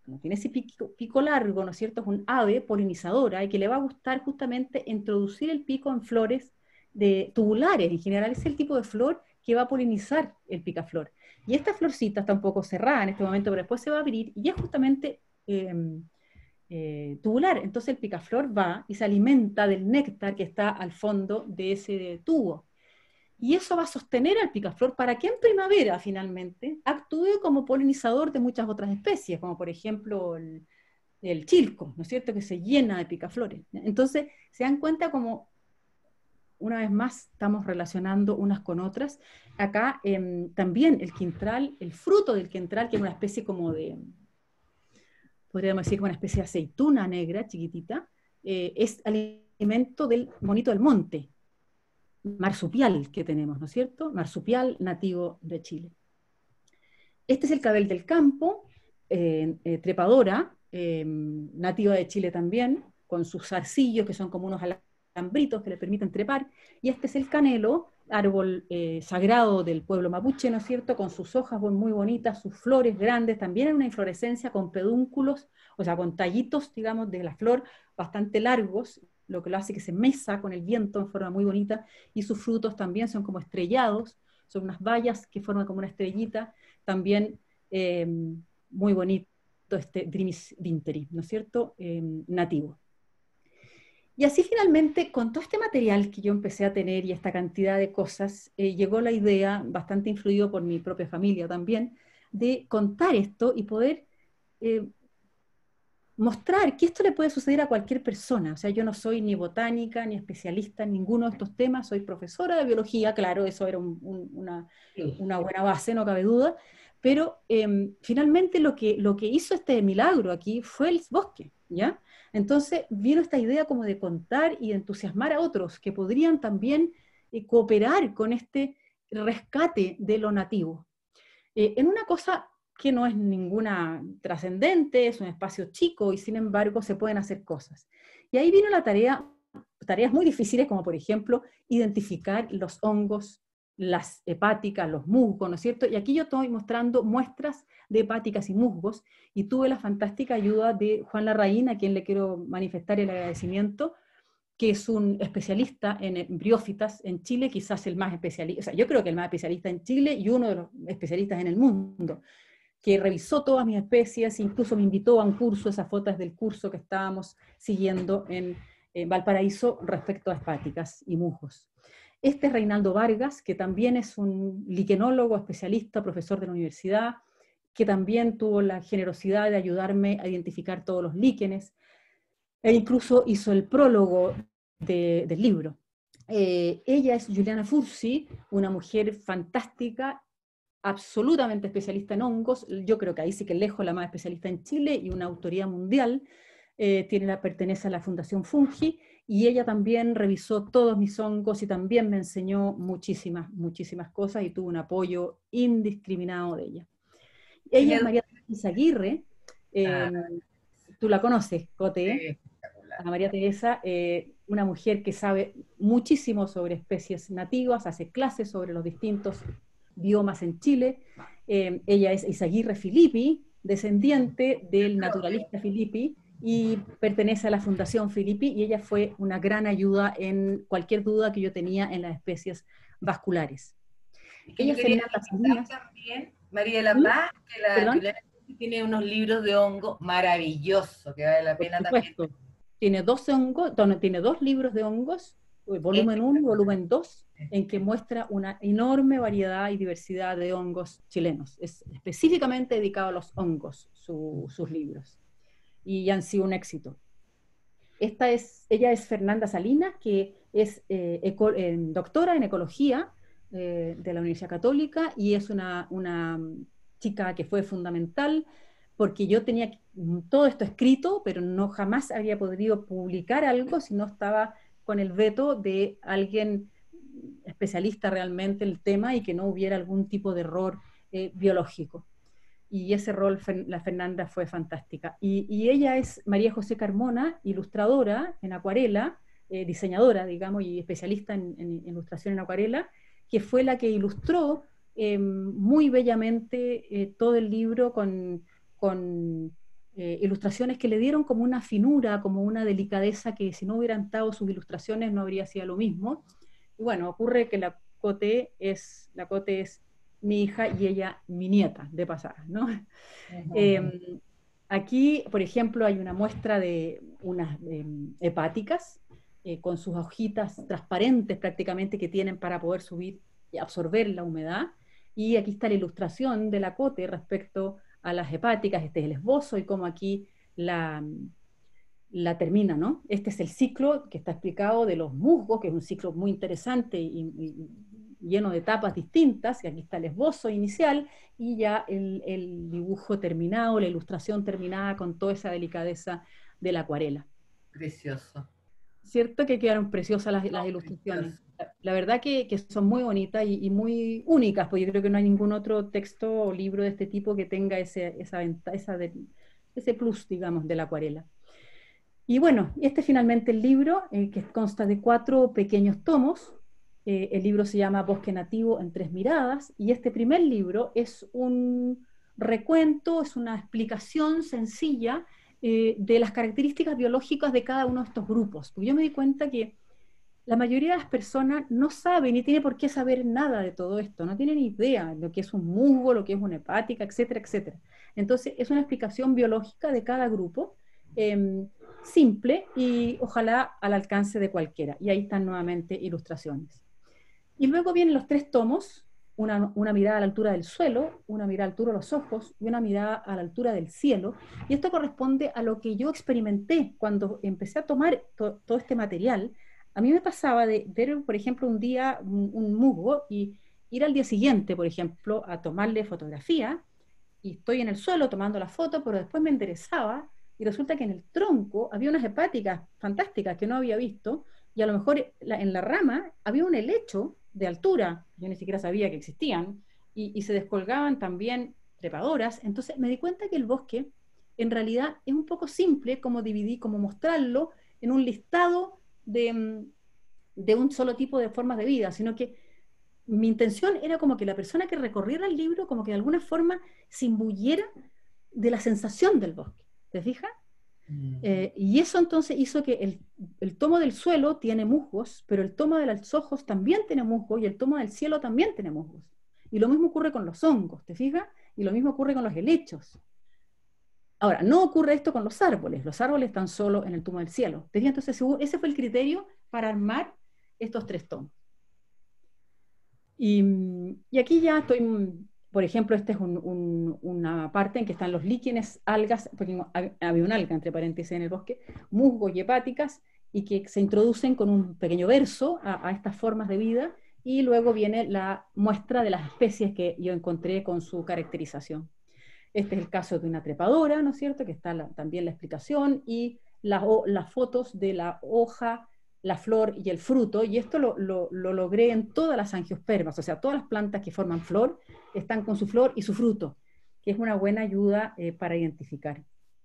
como tiene ese pico largo, ¿no es cierto? Es un ave polinizadora y que le va a gustar justamente introducir el pico en flores tubulares. En general es el tipo de flor que va a polinizar el picaflor. Y esta florcita está un poco cerrada en este momento, pero después se va a abrir y es justamente tubular. Entonces el picaflor va y se alimenta del néctar que está al fondo de ese tubo. Y eso va a sostener al picaflor para que en primavera, finalmente, actúe como polinizador de muchas otras especies, como por ejemplo el chilco, ¿no es cierto?, que se llena de picaflores. Entonces, se dan cuenta como, una vez más, estamos relacionando unas con otras. Acá también el quintral, el fruto del quintral, que es una especie como de, podríamos decir, como una especie de aceituna negra, chiquitita, es alimento del monito del monte, marsupial que tenemos, ¿no es cierto? Marsupial nativo de Chile. Este es el cabel del campo, trepadora, nativa de Chile también, con sus zarcillos que son como unos alambritos que le permiten trepar, y este es el canelo, árbol sagrado del pueblo mapuche, ¿no es cierto?, con sus hojas muy bonitas, sus flores grandes, también en una inflorescencia con pedúnculos, o sea, con tallitos, digamos, de la flor bastante largos, lo que lo hace que se mesa con el viento en forma muy bonita, y sus frutos también son como estrellados, son unas bayas que forman como una estrellita, también muy bonito este Drimys dinteri, ¿no es cierto?, nativo. Y así finalmente, con todo este material que yo empecé a tener y esta cantidad de cosas, llegó la idea, bastante influido por mi propia familia también, de contar esto y poder mostrar que esto le puede suceder a cualquier persona. O sea, yo no soy ni botánica, ni especialista en ninguno de estos temas, soy profesora de biología, claro, eso era una buena base, no cabe duda, pero finalmente lo que hizo este milagro aquí fue el bosque, ¿ya? Entonces vino esta idea como de contar y de entusiasmar a otros que podrían también cooperar con este rescate de lo nativo. En una cosa que no es ninguna trascendente, es un espacio chico y sin embargo se pueden hacer cosas. Y ahí vino la tareas muy difíciles como por ejemplo identificar los hongos, las hepáticas, los musgos, ¿no es cierto? Y aquí yo estoy mostrando muestras de hepáticas y musgos y tuve la fantástica ayuda de Juan Larraín, a quien le quiero manifestar el agradecimiento, que es un especialista en briófitas en Chile, quizás el más especialista, o sea, yo creo que el más especialista en Chile y uno de los especialistas en el mundo, que revisó todas mis especies, incluso me invitó a un curso, esas fotos del curso que estábamos siguiendo en Valparaíso respecto a hepáticas y musgos. Este es Reinaldo Vargas, que también es un liquenólogo especialista, profesor de la universidad, que también tuvo la generosidad de ayudarme a identificar todos los líquenes, e incluso hizo el prólogo del libro. Ella es Juliana Fursi, una mujer fantástica, absolutamente especialista en hongos, yo creo que ahí sí que lejos la más especialista en Chile y una autoridad mundial, pertenece a la Fundación Fungi, y ella también revisó todos mis hongos y también me enseñó muchísimas, muchísimas cosas y tuvo un apoyo indiscriminado de ella. Ella es María Teresa Aguirre, tú la conoces, Cote, a María Teresa, una mujer que sabe muchísimo sobre especies nativas, hace clases sobre los distintos biomas en Chile. Ella es Izaguirre Filippi, descendiente del naturalista Filippi, y pertenece a la Fundación Filippi, y ella fue una gran ayuda en cualquier duda que yo tenía en las especies vasculares. Ella Fernanda Salinas. También, María de la Paz, que la Juliana tiene unos libros de hongo maravillosos, que vale la pena también. Tiene tiene dos libros de hongos, volumen 1 y volumen 2, en que muestra una enorme variedad y diversidad de hongos chilenos. Es específicamente dedicado a los hongos, sus libros. Y han sido un éxito. Ella es Fernanda Salinas, que es doctora en ecología de la Universidad Católica, y es una chica que fue fundamental, porque yo tenía todo esto escrito, pero no jamás había podido publicar algo si no estaba con el veto de alguien especialista realmente en el tema y que no hubiera algún tipo de error biológico. Y ese rol, la Fernanda, fue fantástica. Y ella es María José Carmona, ilustradora en acuarela, diseñadora, digamos, y especialista en ilustración en acuarela, que fue la que ilustró muy bellamente todo el libro con ilustraciones que le dieron como una finura, como una delicadeza que si no hubieran estado sus ilustraciones no habría sido lo mismo. Y bueno, ocurre que la Cote es mi hija y ella mi nieta, de pasada, ¿no? Aquí, por ejemplo, hay una muestra de unas hepáticas con sus hojitas transparentes prácticamente que tienen para poder subir y absorber la humedad. Y aquí está la ilustración de la Cote respecto a las hepáticas. Este es el esbozo y cómo aquí la termina, ¿no? Este es el ciclo que está explicado de los musgos, que es un ciclo muy interesante y lleno de etapas distintas, y aquí está el esbozo inicial, y ya el dibujo terminado, la ilustración terminada con toda esa delicadeza de la acuarela. Precioso. Cierto que quedaron preciosas las ilustraciones. La verdad que son muy bonitas y muy únicas, porque yo creo que no hay ningún otro texto o libro de este tipo que tenga ese plus, digamos, de la acuarela. Y bueno, este es finalmente el libro, que consta de 4 pequeños tomos. El libro se llama Bosque Nativo en 3 miradas, y este primer libro es un recuento, es una explicación sencilla de las características biológicas de cada uno de estos grupos. Porque yo me di cuenta que la mayoría de las personas no sabe ni tiene por qué saber nada de todo esto, no tienen idea de lo que es un musgo, lo que es una hepática, etcétera, etcétera. Entonces es una explicación biológica de cada grupo, simple y ojalá al alcance de cualquiera. Y ahí están nuevamente ilustraciones. Y luego vienen los 3 tomos, una mirada a la altura del suelo, una mirada a la altura de los ojos y una mirada a la altura del cielo. Y esto corresponde a lo que yo experimenté cuando empecé a tomar todo este material. A mí me pasaba de ver, por ejemplo, un día un musgo y ir al día siguiente, por ejemplo, a tomarle fotografía, y estoy en el suelo tomando la foto, pero después me enderezaba y resulta que en el tronco había unas hepáticas fantásticas que no había visto, y a lo mejor en la rama había un helecho de altura, yo ni siquiera sabía que existían, y se descolgaban también trepadoras. Entonces me di cuenta que el bosque en realidad es un poco simple como como mostrarlo en un listado de un solo tipo de formas de vida, sino que mi intención era como que la persona que recorriera el libro como que de alguna forma se imbuyera de la sensación del bosque, ¿te fijas? Y eso entonces hizo que el tomo del suelo tiene musgos, pero el tomo de los ojos también tiene musgos, y el tomo del cielo también tiene musgos. Y lo mismo ocurre con los hongos, ¿te fijas? Y lo mismo ocurre con los helechos. Ahora, no ocurre esto con los árboles están solo en el tomo del cielo. ¿Te fijas? Entonces ese fue el criterio para armar estos 3 tomos. Y aquí ya estoy, por ejemplo, esta es una parte en que están los líquenes, algas, porque había un alga, entre paréntesis, en el bosque, musgos y hepáticas, y que se introducen con un pequeño verso a estas formas de vida, y luego viene la muestra de las especies que yo encontré con su caracterización. Este es el caso de una trepadora, ¿no es cierto?, que está también la explicación, y las fotos de la hoja, la flor y el fruto, y esto lo logré en todas las angiospermas, o sea, todas las plantas que forman flor están con su flor y su fruto, que es una buena ayuda para identificar.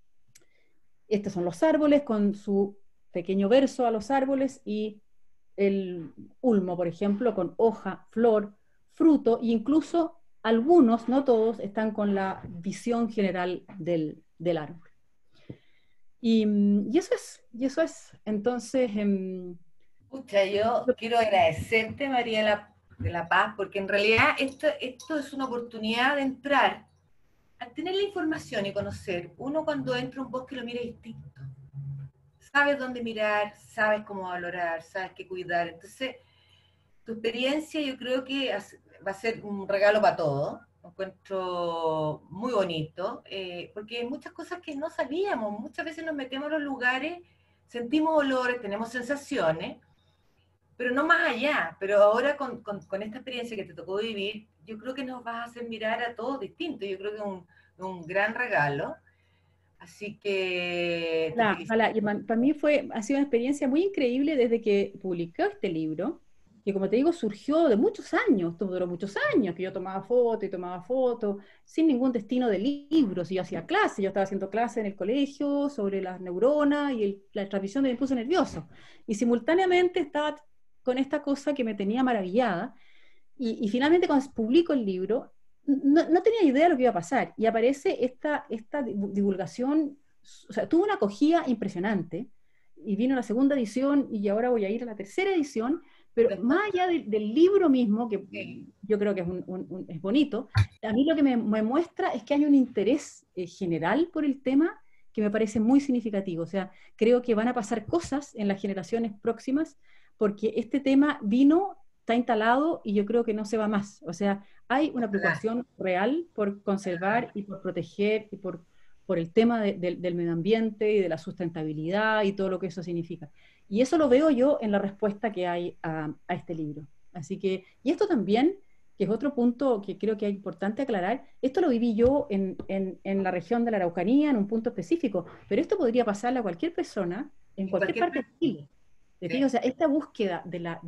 Estos son los árboles con su pequeño verso a los árboles, y el ulmo, por ejemplo, con hoja, flor, fruto, e incluso algunos, no todos, están con la visión general del árbol. Y eso es. Entonces, Pucha, yo quiero agradecerte, María de la Paz, porque en realidad esto es una oportunidad de entrar, a tener la información y conocer. Uno cuando entra a un bosque lo mira distinto. Sabes dónde mirar, sabes cómo valorar, sabes qué cuidar. Entonces, tu experiencia yo creo que va a ser un regalo para todos. Lo encuentro muy bonito, porque hay muchas cosas que no sabíamos. Muchas veces nos metemos en los lugares, sentimos olores, tenemos sensaciones, pero no más allá. Pero ahora con esta experiencia que te tocó vivir, yo creo que nos vas a hacer mirar a todos distintos. Yo creo que es un gran regalo. Así que... Ojalá. Y para mí ha sido una experiencia muy increíble desde que publiqué este libro, que como te digo, surgió de muchos años, duró muchos años, que yo tomaba fotos, sin ningún destino de libros, y yo hacía clases, yo estaba haciendo clases en el colegio sobre las neuronas y la transmisión del impulso nervioso, y simultáneamente estaba con esta cosa que me tenía maravillada, y finalmente cuando publico el libro, no tenía idea de lo que iba a pasar, y aparece esta divulgación o sea, tuvo una acogida impresionante, y vino la segunda edición, y ahora voy a ir a la tercera edición, pero más allá del libro mismo, que yo creo que es bonito, a mí lo que me muestra es que hay un interés general por el tema que me parece muy significativo. O sea, creo que van a pasar cosas en las generaciones próximas, porque este tema vino, está instalado, y yo creo que no se va más. O sea, hay una preocupación real por conservar y por proteger y por el tema del medio ambiente y de la sustentabilidad y todo lo que eso significa. Y eso lo veo yo en la respuesta que hay a este libro. Así que, y esto también, que es otro punto que creo que es importante aclarar, esto lo viví yo en la región de la Araucanía, en un punto específico, pero esto podría pasarle a cualquier persona en cualquier parte de Chile. O sea, esta búsqueda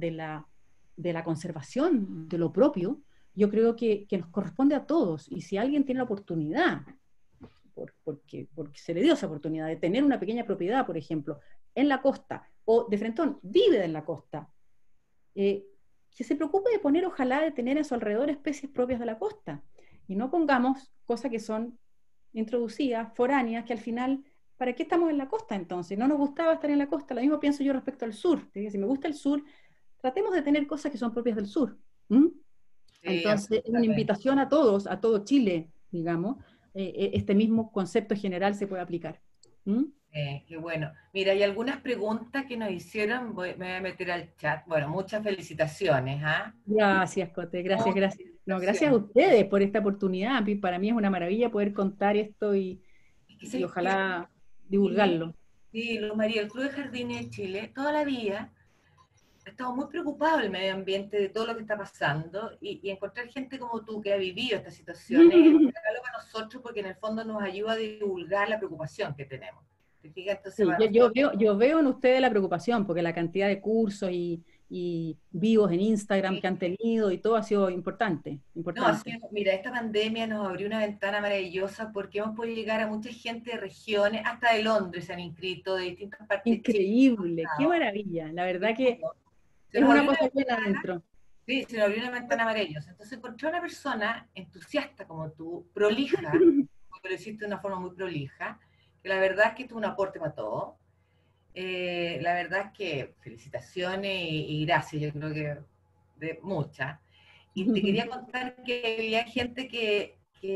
de la conservación de lo propio, yo creo que nos corresponde a todos, y si alguien tiene la oportunidad, porque se le dio esa oportunidad de tener una pequeña propiedad, por ejemplo, en la costa, o de frentón, vive en la costa, que se preocupe de poner, ojalá, de tener a su alrededor especies propias de la costa, y no pongamos cosas que son introducidas, foráneas, que al final, ¿para qué estamos en la costa entonces? No nos gustaba estar en la costa. Lo mismo pienso yo respecto al sur. Si me gusta el sur, tratemos de tener cosas que son propias del sur. ¿Mm? Entonces, es una invitación a todos, a todo Chile, digamos, este mismo concepto general se puede aplicar. ¿Mm? Qué bueno. Mira, hay algunas preguntas que nos hicieron, me voy a meter al chat. Bueno, muchas felicitaciones. Gracias, Cote, gracias. No, gracias a ustedes por esta oportunidad. Para mí es una maravilla poder contar esto y ojalá divulgarlo. Sí, Luz María, el Club de Jardines de Chile toda la vida ha estado muy preocupado del medio ambiente, de todo lo que está pasando, y encontrar gente como tú que ha vivido estas situaciones es un regalo para nosotros, porque en el fondo nos ayuda a divulgar la preocupación que tenemos. Entonces, sí, yo veo en ustedes la preocupación, porque la cantidad de cursos y vivos en Instagram que han tenido y todo ha sido importante. No, mira, esta pandemia nos abrió una ventana maravillosa, porque hemos podido llegar a mucha gente de regiones, hasta de Londres se han inscrito, de distintas partes. Increíble, qué maravilla. La verdad que es una cosa buena adentro. Sí, se nos abrió una ventana maravillosa. Entonces encontré una persona entusiasta como tú, prolija, porque lo hiciste de una forma muy prolija, que la verdad es que tuvo un aporte para todo. La verdad es que felicitaciones y gracias, yo creo que de muchas. Y te quería contar que había gente que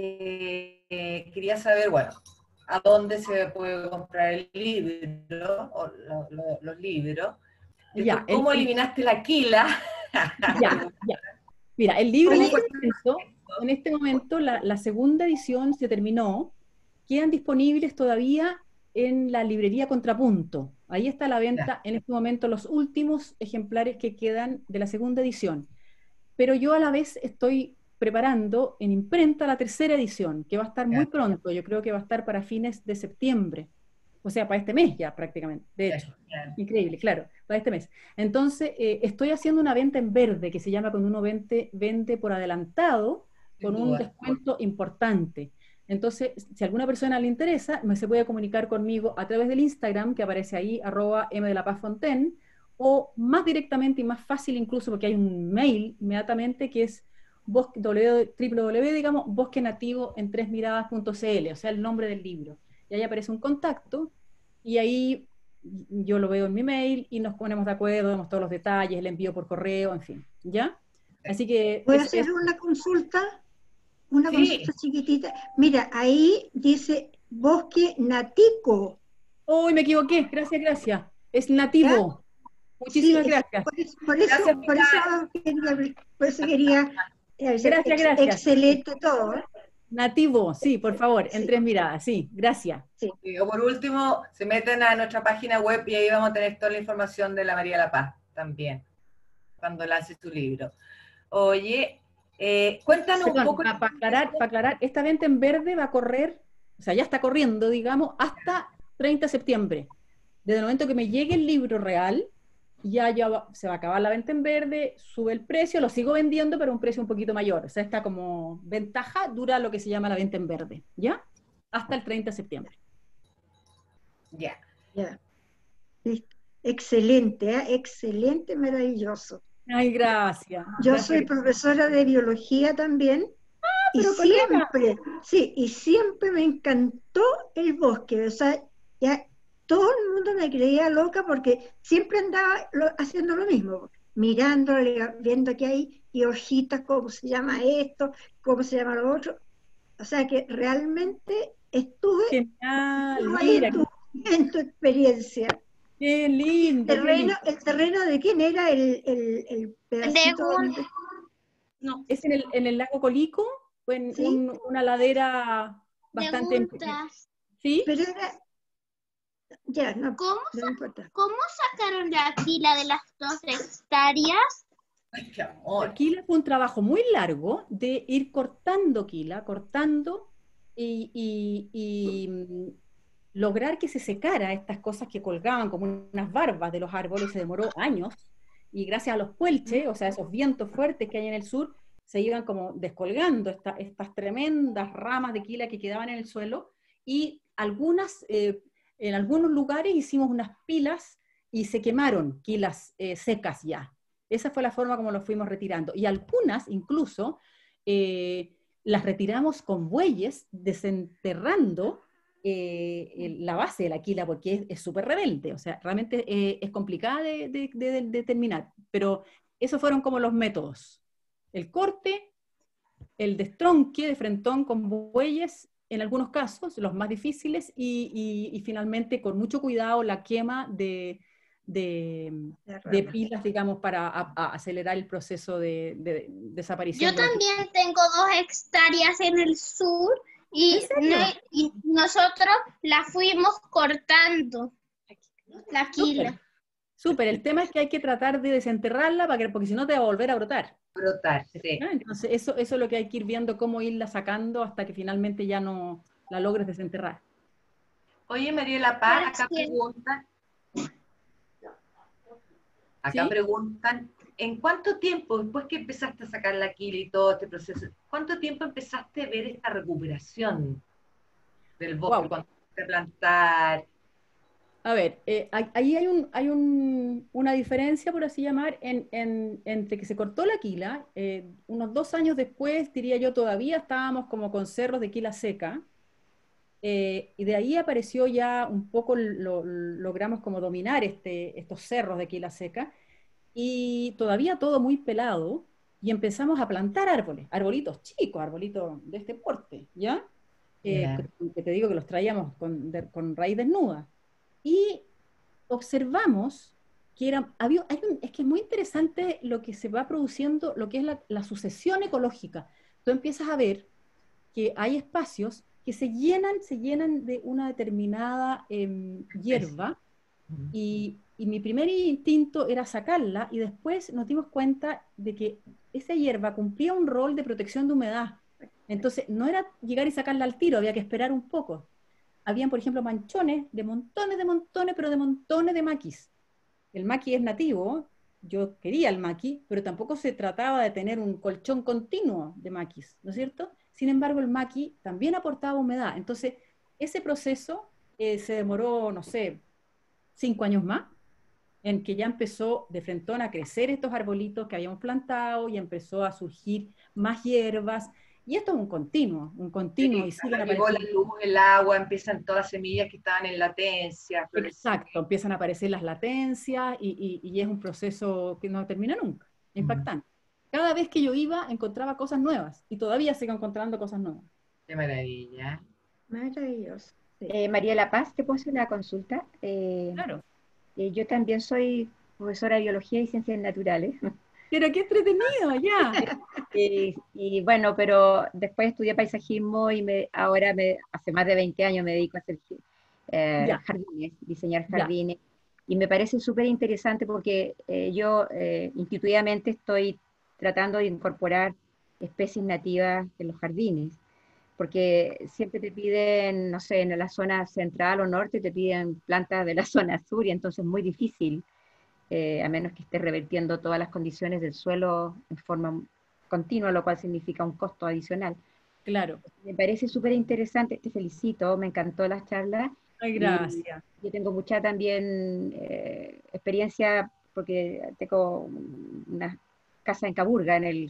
quería saber, bueno, a dónde se puede comprar el libro, o los libros. Ya, ¿cómo eliminaste la quila? Ya. Mira, el libro en este momento la segunda edición se terminó. Quedan disponibles todavía en la librería Contrapunto. Ahí está a la venta en este momento los últimos ejemplares que quedan de la segunda edición. Pero yo a la vez estoy preparando en imprenta la tercera edición, que va a estar muy pronto. Yo creo que va a estar para fines de septiembre. O sea, para este mes ya prácticamente, de hecho. Increíble, claro, para este mes. Entonces, estoy haciendo una venta en verde, que se llama cuando uno vende por adelantado, con un descuento importante. Entonces, si a alguna persona le interesa, se puede comunicar conmigo a través del Instagram, que aparece ahí, @mdelapazfontaine, o más directamente y más fácil incluso, porque hay un mail inmediatamente que es www, digamos, bosquenativoen3miradas.cl, o sea, el nombre del libro. Y ahí aparece un contacto, y ahí yo lo veo en mi mail, y nos ponemos de acuerdo, vemos todos los detalles, el envío por correo, en fin, ¿ya? Así que... ¿Puedo hacer una consulta? Una consulta chiquitita. Mira, ahí dice bosque nativo. ¡Uy, me equivoqué! Gracias. Es nativo. ¿Ya? Muchísimas gracias. Por eso quería gracias. Excelente todo. Nativo, sí, por favor, en 3 miradas, sí, gracias. Sí. O por último, se meten a nuestra página web y ahí vamos a tener toda la información de la María de la Paz también, cuando lance tu libro. Oye, cuéntanos un poco... Para aclarar, esta venta en verde va a correr, o sea, ya está corriendo, digamos, hasta 30 de septiembre. Desde el momento que me llegue el libro real, ya se va a acabar la venta en verde, sube el precio, lo sigo vendiendo, pero a un precio un poquito mayor. O sea, esta como ventaja dura lo que se llama la venta en verde, ¿ya? Hasta el 30 de septiembre. Ya. Excelente, excelente, maravilloso. Ay, gracias. Yo soy profesora de biología también. Y pero colega. siempre, sí, y siempre me encantó el bosque. O sea, ya todo el mundo me creía loca porque siempre andaba haciendo lo mismo, mirándole, viendo qué hay, y hojitas, cómo se llama esto, cómo se llama lo otro. O sea que realmente estuve Genial, ahí mira, en tu experiencia. qué lindo, qué lindo. ¿El terreno de quién era el pedacito donde? No, Es en el lago Colico, o en ¿Sí? una ladera bastante... preguntas. ¿Sí? Pero era, ya, no, ¿Cómo, no importa. ¿Cómo sacaron de aquí la de las 2 hectáreas? Ay, qué amor. Quila fue un trabajo muy largo de ir cortando quila, cortando y lograr que se secara estas cosas que colgaban como unas barbas de los árboles. Se demoró años y gracias a los puelches, o sea, esos vientos fuertes que hay en el sur, se iban como descolgando estas tremendas ramas de quila que quedaban en el suelo y en algunos lugares hicimos unas pilas y se quemaron quilas secas ya. Esa fue la forma como lo fuimos retirando. Y algunas, incluso, las retiramos con bueyes, desenterrando la base de la quila, porque es súper rebelde. O sea, realmente es complicada de terminar. Pero esos fueron como los métodos. El corte, el destronque de frentón con bueyes, en algunos casos, los más difíciles, y finalmente, con mucho cuidado, la quema de pilas, digamos, para acelerar el proceso de desaparición. Yo también tengo 2 hectáreas en el sur y nosotros la fuimos cortando, la quila. Súper, el tema es que hay que tratar de desenterrarla porque si no te va a volver a brotar. Brotar, sí. ¿No? Entonces eso es lo que hay que ir viendo, cómo irla sacando hasta que finalmente ya no la logres desenterrar. Oye, Mariela Paz, acá ¿Sí? preguntan, ¿en cuánto tiempo, después que empezaste a sacar la quila y todo este proceso, cuánto tiempo empezaste a ver esta recuperación del bosque, Wow. cuando empezaste a plantar? A ver, ahí hay una diferencia, por así llamar, entre que se cortó la quila, unos 2 años después, diría yo, todavía estábamos como con cerros de quila seca, y de ahí apareció ya un poco, logramos como dominar estos cerros de quila seca, y todavía todo muy pelado, y empezamos a plantar árboles, arbolitos chicos, arbolitos de este porte, ¿ya? Yeah. Que te digo que los traíamos con raíz desnuda. Y observamos que es que es muy interesante lo que se va produciendo, lo que es la sucesión ecológica. Tú empiezas a ver que hay espacios que se llenan de una determinada hierba, y mi primer instinto era sacarla, y después nos dimos cuenta de que esa hierba cumplía un rol de protección de humedad. Entonces, no era llegar y sacarla al tiro, había que esperar un poco. Habían, por ejemplo, manchones de montones, pero de montones de maquis. El maqui es nativo, yo quería el maqui, pero tampoco se trataba de tener un colchón continuo de maquis, ¿no es cierto? Sin embargo, el maqui también aportaba humedad. Entonces, ese proceso se demoró, no sé, 5 años más, en que ya empezó de frentón a crecer estos arbolitos que habíamos plantado, y empezó a surgir más hierbas, y esto es un continuo, Sí, y siguen llegó la apareciendo. luz, el agua, empiezan todas las semillas que estaban en latencia. Exacto, empiezan a aparecer las latencias, y es un proceso que no termina nunca, impactante. Cada vez que yo iba, encontraba cosas nuevas, y todavía sigo encontrando cosas nuevas. Qué maravilla. Maravilloso. Sí. María La Paz, ¿te puedo hacer una consulta? Claro. Yo también soy profesora de Biología y Ciencias Naturales. Pero qué entretenido, ya. Y bueno, pero después estudié paisajismo y hace más de 20 años me dedico a hacer Ya. jardines, diseñar Ya. jardines. Y me parece súper interesante porque yo intuitivamente estoy tratando de incorporar especies nativas en los jardines, porque siempre te piden, no sé, en la zona central o norte te piden plantas de la zona sur, y entonces es muy difícil, a menos que esté revertiendo todas las condiciones del suelo en forma continua, lo cual significa un costo adicional. Claro. Me parece súper interesante, te felicito, me encantó las charlas. Ay, gracias. Yo tengo mucha también experiencia, porque tengo una casa en Caburga, en el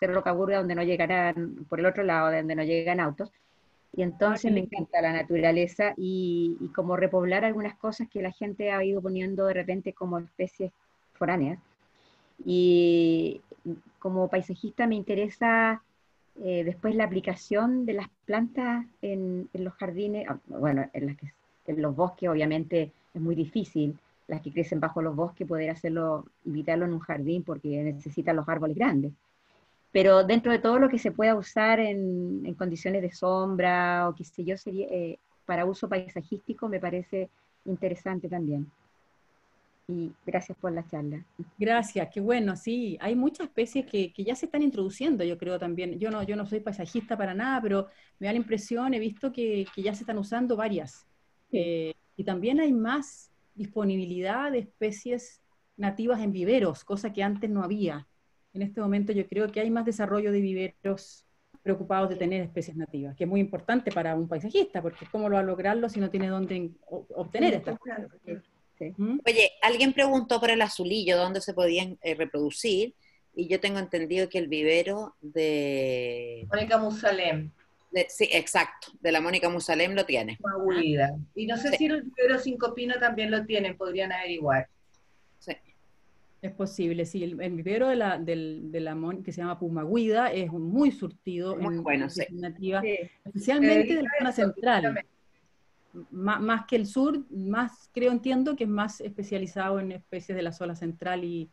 Cerro Caburga, donde no llegarán, por el otro lado, donde no llegan autos. Y entonces me encanta la naturaleza y como repoblar algunas cosas que la gente ha ido poniendo de repente como especies foráneas. Y como paisajista me interesa después la aplicación de las plantas en los jardines, bueno, en los bosques obviamente es muy difícil, las que crecen bajo los bosques, poder hacerlo, invitarlo en un jardín porque necesitan los árboles grandes. Pero dentro de todo lo que se pueda usar en condiciones de sombra o qué sé yo, sería, para uso paisajístico me parece interesante también. Y gracias por la charla. Gracias, qué bueno, sí. Hay muchas especies que ya se están introduciendo, yo creo también. Yo no soy paisajista para nada, pero me da la impresión, he visto que ya se están usando varias. Y también hay más disponibilidad de especies nativas en viveros, cosa que antes no había. En este momento yo creo que hay más desarrollo de viveros preocupados de tener especies nativas, que es muy importante para un paisajista, porque ¿cómo lo va a lograrlo si no tiene dónde obtener estas cosas? Sí. ¿Mm? Oye, alguien preguntó por el azulillo, dónde se podían reproducir, y yo tengo entendido que el vivero Mónica Musalem, sí, exacto, de la Mónica Musalem lo tiene. Maguida. Y no sé Sí. si el vivero Cinco Pino también lo tienen, podrían averiguar. Sí. Es posible, sí. El vivero que se llama Pumaguida es muy surtido Muy bueno, sí. nativa, Sí. especialmente de la zona Eso, central. justamente. Más que el sur, más entiendo que es más especializado en especies de la zona central y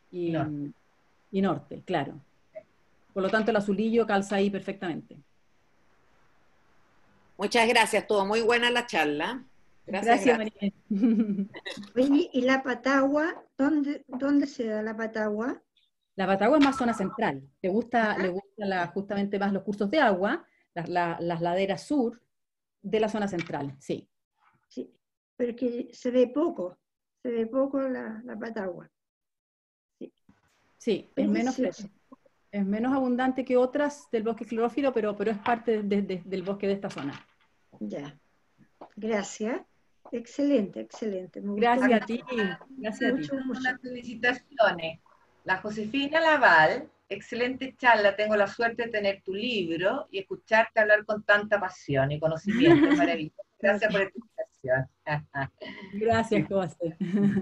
norte, claro. Por lo tanto, el azulillo calza ahí perfectamente. Muchas gracias, estuvo muy buena la charla. Gracias, Gracias. María. Oye, ¿y la patagua? ¿Dónde se da la patagua? La Patagua es más zona central. Le gusta justamente más los cursos de agua, las laderas sur de la zona central, sí. Sí, pero que se ve poco la patagua. Sí. Sí, es menos Precioso. es menos abundante que otras del bosque clorófilo, pero es parte del bosque de esta zona. Ya, gracias. Excelente, excelente. Me gustó Gracias a mucho. ti, gracias a ti. Unas felicitaciones. La Josefina Laval, excelente charla, tengo la suerte de tener tu libro y escucharte hablar con tanta pasión y conocimiento, es maravilloso. Gracias por esta invitación. Gracias, José.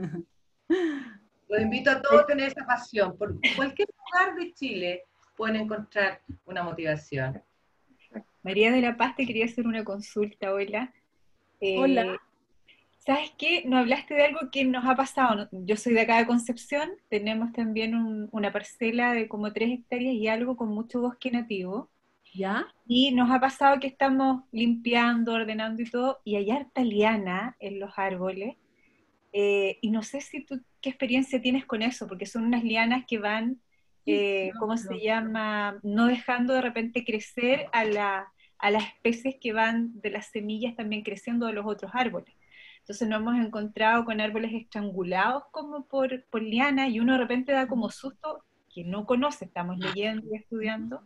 Los invito a todos a tener esa pasión. Por cualquier lugar de Chile pueden encontrar una motivación. María de la Paz, te quería hacer una consulta, hola. Hola. ¿Sabes qué? Nos hablaste de algo que nos ha pasado. Yo soy de acá de Concepción, tenemos también una parcela de como 3 hectáreas y algo con mucho bosque nativo. ¿Ya? Y nos ha pasado que estamos limpiando, ordenando y todo, y hay harta liana en los árboles. Y no sé si tú, qué experiencia tienes con eso, porque son unas lianas que van, ¿cómo se llama? No dejando de repente crecer a las especies que van de las semillas también creciendo de los otros árboles. Entonces nos hemos encontrado con árboles estrangulados como por liana, y uno de repente da como susto que no conoce, estamos leyendo y estudiando.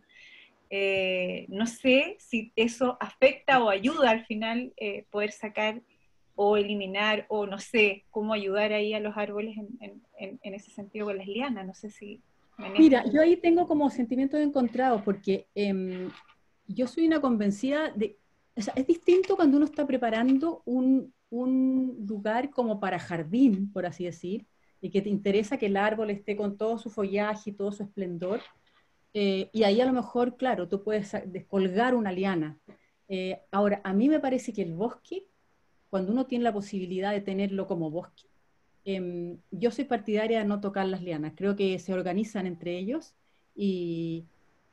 No sé si eso afecta o ayuda al final poder sacar o eliminar, o no sé, cómo ayudar ahí a los árboles en ese sentido con las lianas, no sé si manejas. Mira, yo ahí tengo como sentimientos encontrados porque yo soy una convencida de, o sea, es distinto cuando uno está preparando un lugar como para jardín, por así decir, y que te interesa que el árbol esté con todo su follaje y todo su esplendor, y ahí a lo mejor, claro, tú puedes descolgar una liana. Ahora, a mí me parece que el bosque, cuando uno tiene la posibilidad de tenerlo como bosque, yo soy partidaria de no tocar las lianas. Creo que se organizan entre ellos y,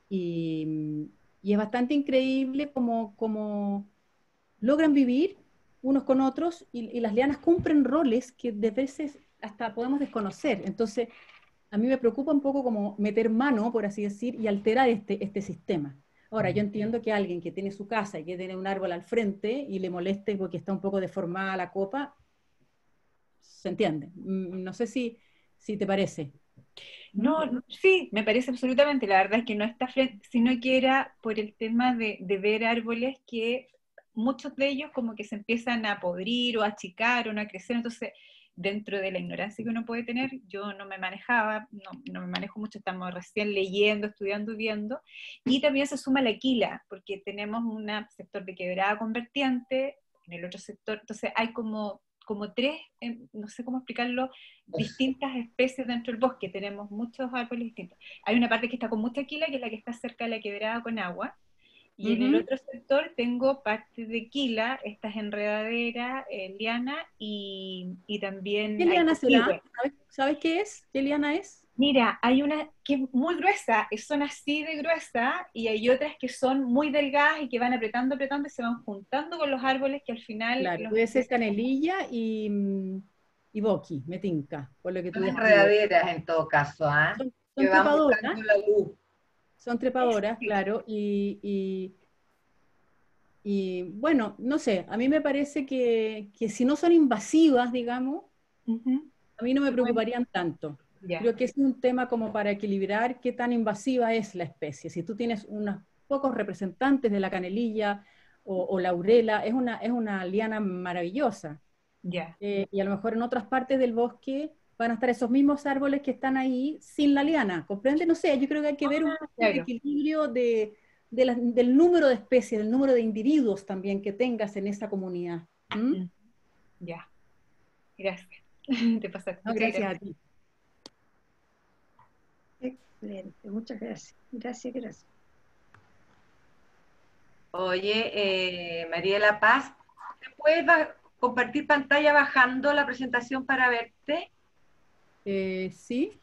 y, y es bastante increíble como logran vivir unos con otros y las lianas cumplen roles que de veces hasta podemos desconocer. Entonces, a mí me preocupa un poco como meter mano, por así decir, y alterar este sistema. Ahora, yo entiendo que alguien que tiene su casa y que tiene un árbol al frente y le moleste porque está un poco deformada la copa, se entiende. No sé si te parece. No, sí, me parece absolutamente, la verdad es que no está frente, sino que era por el tema de ver árboles que muchos de ellos como que se empiezan a podrir o a achicar o no a crecer, entonces dentro de la ignorancia que uno puede tener. Yo no me manejaba, no me manejo mucho, estamos recién leyendo, estudiando y viendo. Y también se suma la quila, porque tenemos un sector de quebrada con vertiente, en el otro sector, entonces hay como tres, no sé cómo explicarlo, distintas especies dentro del bosque, tenemos muchos árboles distintos. Hay una parte que está con mucha quila, que es la que está cerca de la quebrada con agua, y en el otro sector tengo parte de quila, estas enredaderas, liana, y también ¿Qué hay liana será? coquihue. ¿Sabes qué es? ¿Qué liana es? Mira, hay una que es muy gruesa, son así de gruesa, y hay otras que son muy delgadas y que van apretando y se van juntando con los árboles que al final... Claro, puede ser canelilla y boqui, me tinca, por lo que tú Son describes. enredaderas en todo caso, ¿ah? Son Que van trepadoras, buscando la luz. son trepadoras, Sí. claro, y bueno, no sé, a mí me parece que si no son invasivas, digamos, a mí no me preocuparían tanto. Ya. Creo que es un tema como para equilibrar qué tan invasiva es la especie. Si tú tienes unos pocos representantes de la canelilla o laurela, es una liana maravillosa. Ya. Y a lo mejor en otras partes del bosque van a estar esos mismos árboles que están ahí sin la liana, ¿comprende? No sé, yo creo que hay que ver un poco el claro. equilibrio del número de especies, del número de individuos también que tengas en esa comunidad. ¿Mm? Ya. Gracias. Te pasaste. No, Muchas gracias a ti. Excelente, muchas gracias. Gracias. Oye, María de la Paz, ¿te puedes compartir pantalla bajando la presentación para verte? Sí.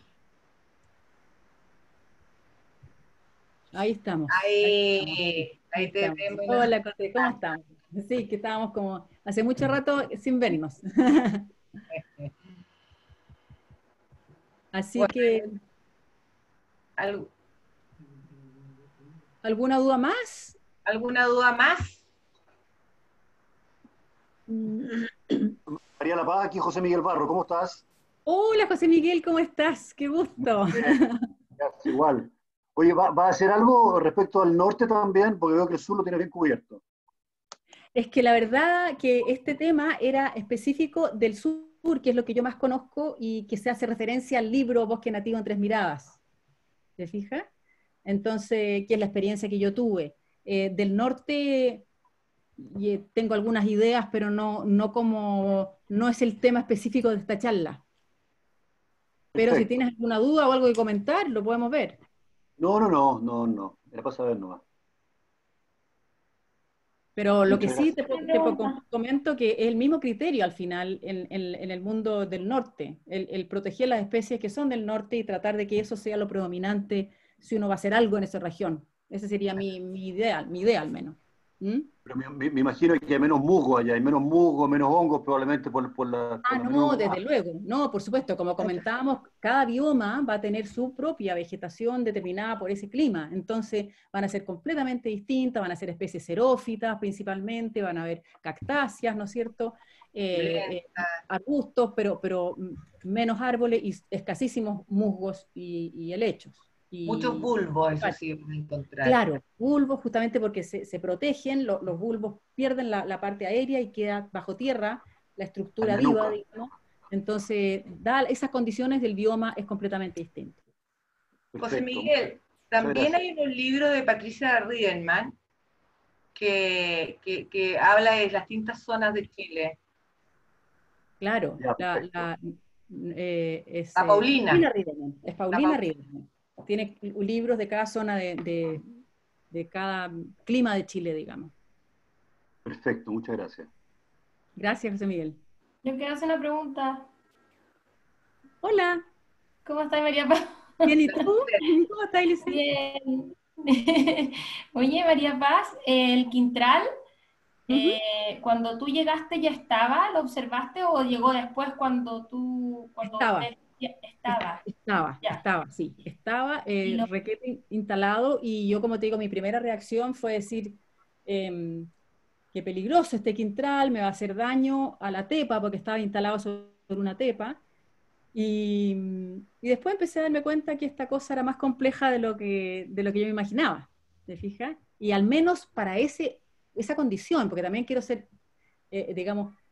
Ahí estamos. Ahí te estamos. vemos. Hola, Cote, ¿cómo estamos? Sí, que estábamos como hace mucho rato sin vernos. Así Bueno, que, ¿alguna duda más? ¿Alguna duda más? María La Paz, aquí José Miguel Barro, ¿cómo estás? Hola, José Miguel, ¿cómo estás? Qué gusto. Igual. Oye, ¿va a hacer algo respecto al norte también? Porque veo que el sur lo tiene bien cubierto. Es que la verdad que este tema era específico del sur, que es lo que yo más conozco y que se hace referencia al libro Bosque Nativo en Tres Miradas. ¿Te fijas? Entonces, que es la experiencia que yo tuve. Del norte tengo algunas ideas, pero no es el tema específico de esta charla. Pero si tienes alguna duda o algo que comentar, lo podemos ver. No. Era para saber nomás. Pero lo que Muchas sí gracias. te comento que es el mismo criterio al final en el mundo del norte, el proteger las especies que son del norte y tratar de que eso sea lo predominante si uno va a hacer algo en esa región. Ese sería mi idea al menos. ¿Mm? Pero me imagino que hay menos musgo allá, hay menos musgo, menos hongos probablemente por la No, desde luego. No, por supuesto, como comentábamos, cada bioma va a tener su propia vegetación determinada por ese clima. Entonces van a ser completamente distintas, van a ser especies xerófitas principalmente, van a haber cactáceas, ¿no es cierto? Arbustos, pero menos árboles y escasísimos musgos y helechos. Muchos bulbos, eso sí, van a encontrar. Claro, bulbos justamente porque se protegen, los bulbos pierden la parte aérea y queda bajo tierra la estructura viva, digamos. Entonces, esas condiciones del bioma es completamente distinto. José Miguel, también hay un libro de Patricia Riedelman que habla de las distintas zonas de Chile. Claro, es Paulina. Es Paulina Riedelman. Tiene libros de cada zona de cada clima de Chile, digamos. Perfecto, muchas gracias. Gracias, José Miguel. Yo quiero hacer una pregunta. Hola. ¿Cómo estás, María Paz? Bien, ¿y tú? ¿Cómo estás, Eliseo? Bien. Oye, María Paz, el quintral, cuando tú llegaste ya estaba, ¿lo observaste o llegó después cuando tú... Estaba requete instalado y yo, como te digo, mi primera reacción fue decir, qué peligroso este quintral, me va a hacer daño a la tepa, porque estaba instalado sobre una tepa, y después empecé a darme cuenta que esta cosa era más compleja de lo que yo me imaginaba, ¿te fijas? Y al menos para esa condición, porque también quiero ser, digamos,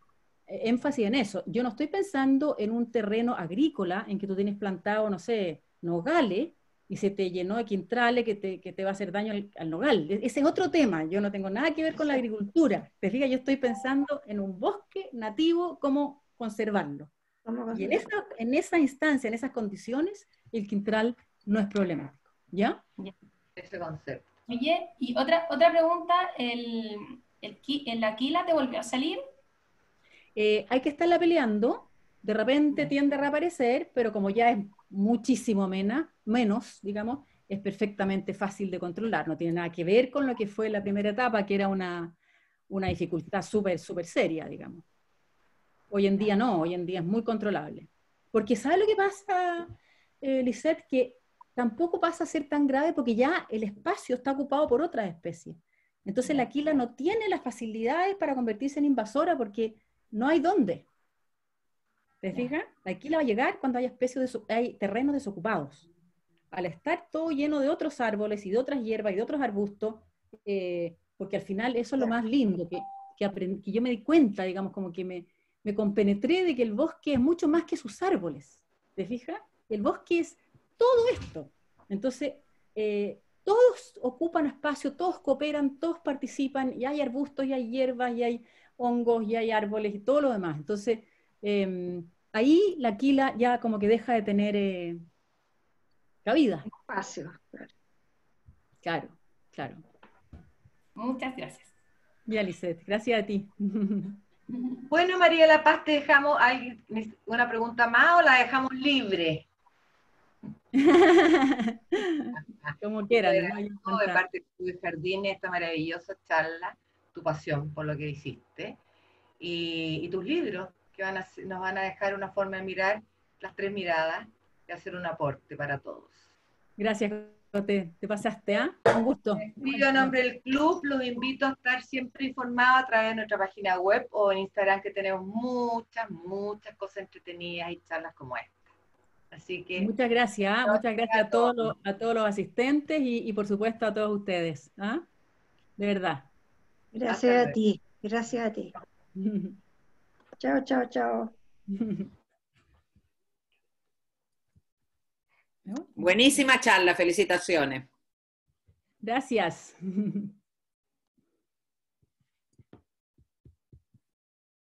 énfasis en eso. Yo no estoy pensando en un terreno agrícola en que tú tienes plantado, no sé, nogales, y se te llenó de quintrales que te va a hacer daño al nogal. Ese es otro tema. Yo no tengo nada que ver con la agricultura. Te fijas, yo estoy pensando en un bosque nativo, cómo conservarlo. Y en esa instancia, en esas condiciones, el quintral no es problemático. ¿Ya? Ese concepto. Oye, y otra pregunta, ¿el Aquila te volvió a salir? Hay que estarla peleando, de repente tiende a reaparecer, pero como ya es muchísimo menos, digamos, es perfectamente fácil de controlar, no tiene nada que ver con lo que fue la primera etapa, que era una dificultad súper seria, digamos. Hoy en día no, hoy en día es muy controlable. Porque ¿sabes lo que pasa, Lisette? Que tampoco pasa a ser tan grave porque ya el espacio está ocupado por otras especies. Entonces la aquila no tiene las facilidades para convertirse en invasora porque no hay dónde. ¿Te fijas? La aquila va a llegar cuando hay terrenos desocupados. Al estar todo lleno de otros árboles y de otras hierbas y de otros arbustos, porque al final eso es lo más lindo, que yo me di cuenta, digamos, como que me compenetré de que el bosque es mucho más que sus árboles. ¿Te fijas? El bosque es todo esto. Entonces, todos ocupan espacio, todos cooperan, todos participan, y hay arbustos, y hay hierbas, y hay hongos, y hay árboles, y todo lo demás. Entonces, ahí la aquila ya como que deja de tener cabida. Espacio. Claro, claro. Muchas gracias. Ya, Lisette, gracias a ti. Bueno, María de la Paz, ¿te dejamos una pregunta más o la dejamos libre? Como quieran. ¿no? De parte de tu jardín, esta maravillosa charla, tu pasión por lo que hiciste, y tus libros, que nos van a dejar una forma de mirar, las tres miradas, y hacer un aporte para todos. Gracias, Cote. Te pasaste, ¿ah? Un gusto. Yo, en nombre del club, los invito a estar siempre informados a través de nuestra página web o en Instagram, que tenemos muchas cosas entretenidas y charlas como esta. Así que muchas gracias a todos los asistentes y por supuesto a todos ustedes. ¿Ah? De verdad. Gracias a ti. Chao, chao, chao. Buenísima charla, felicitaciones. Gracias.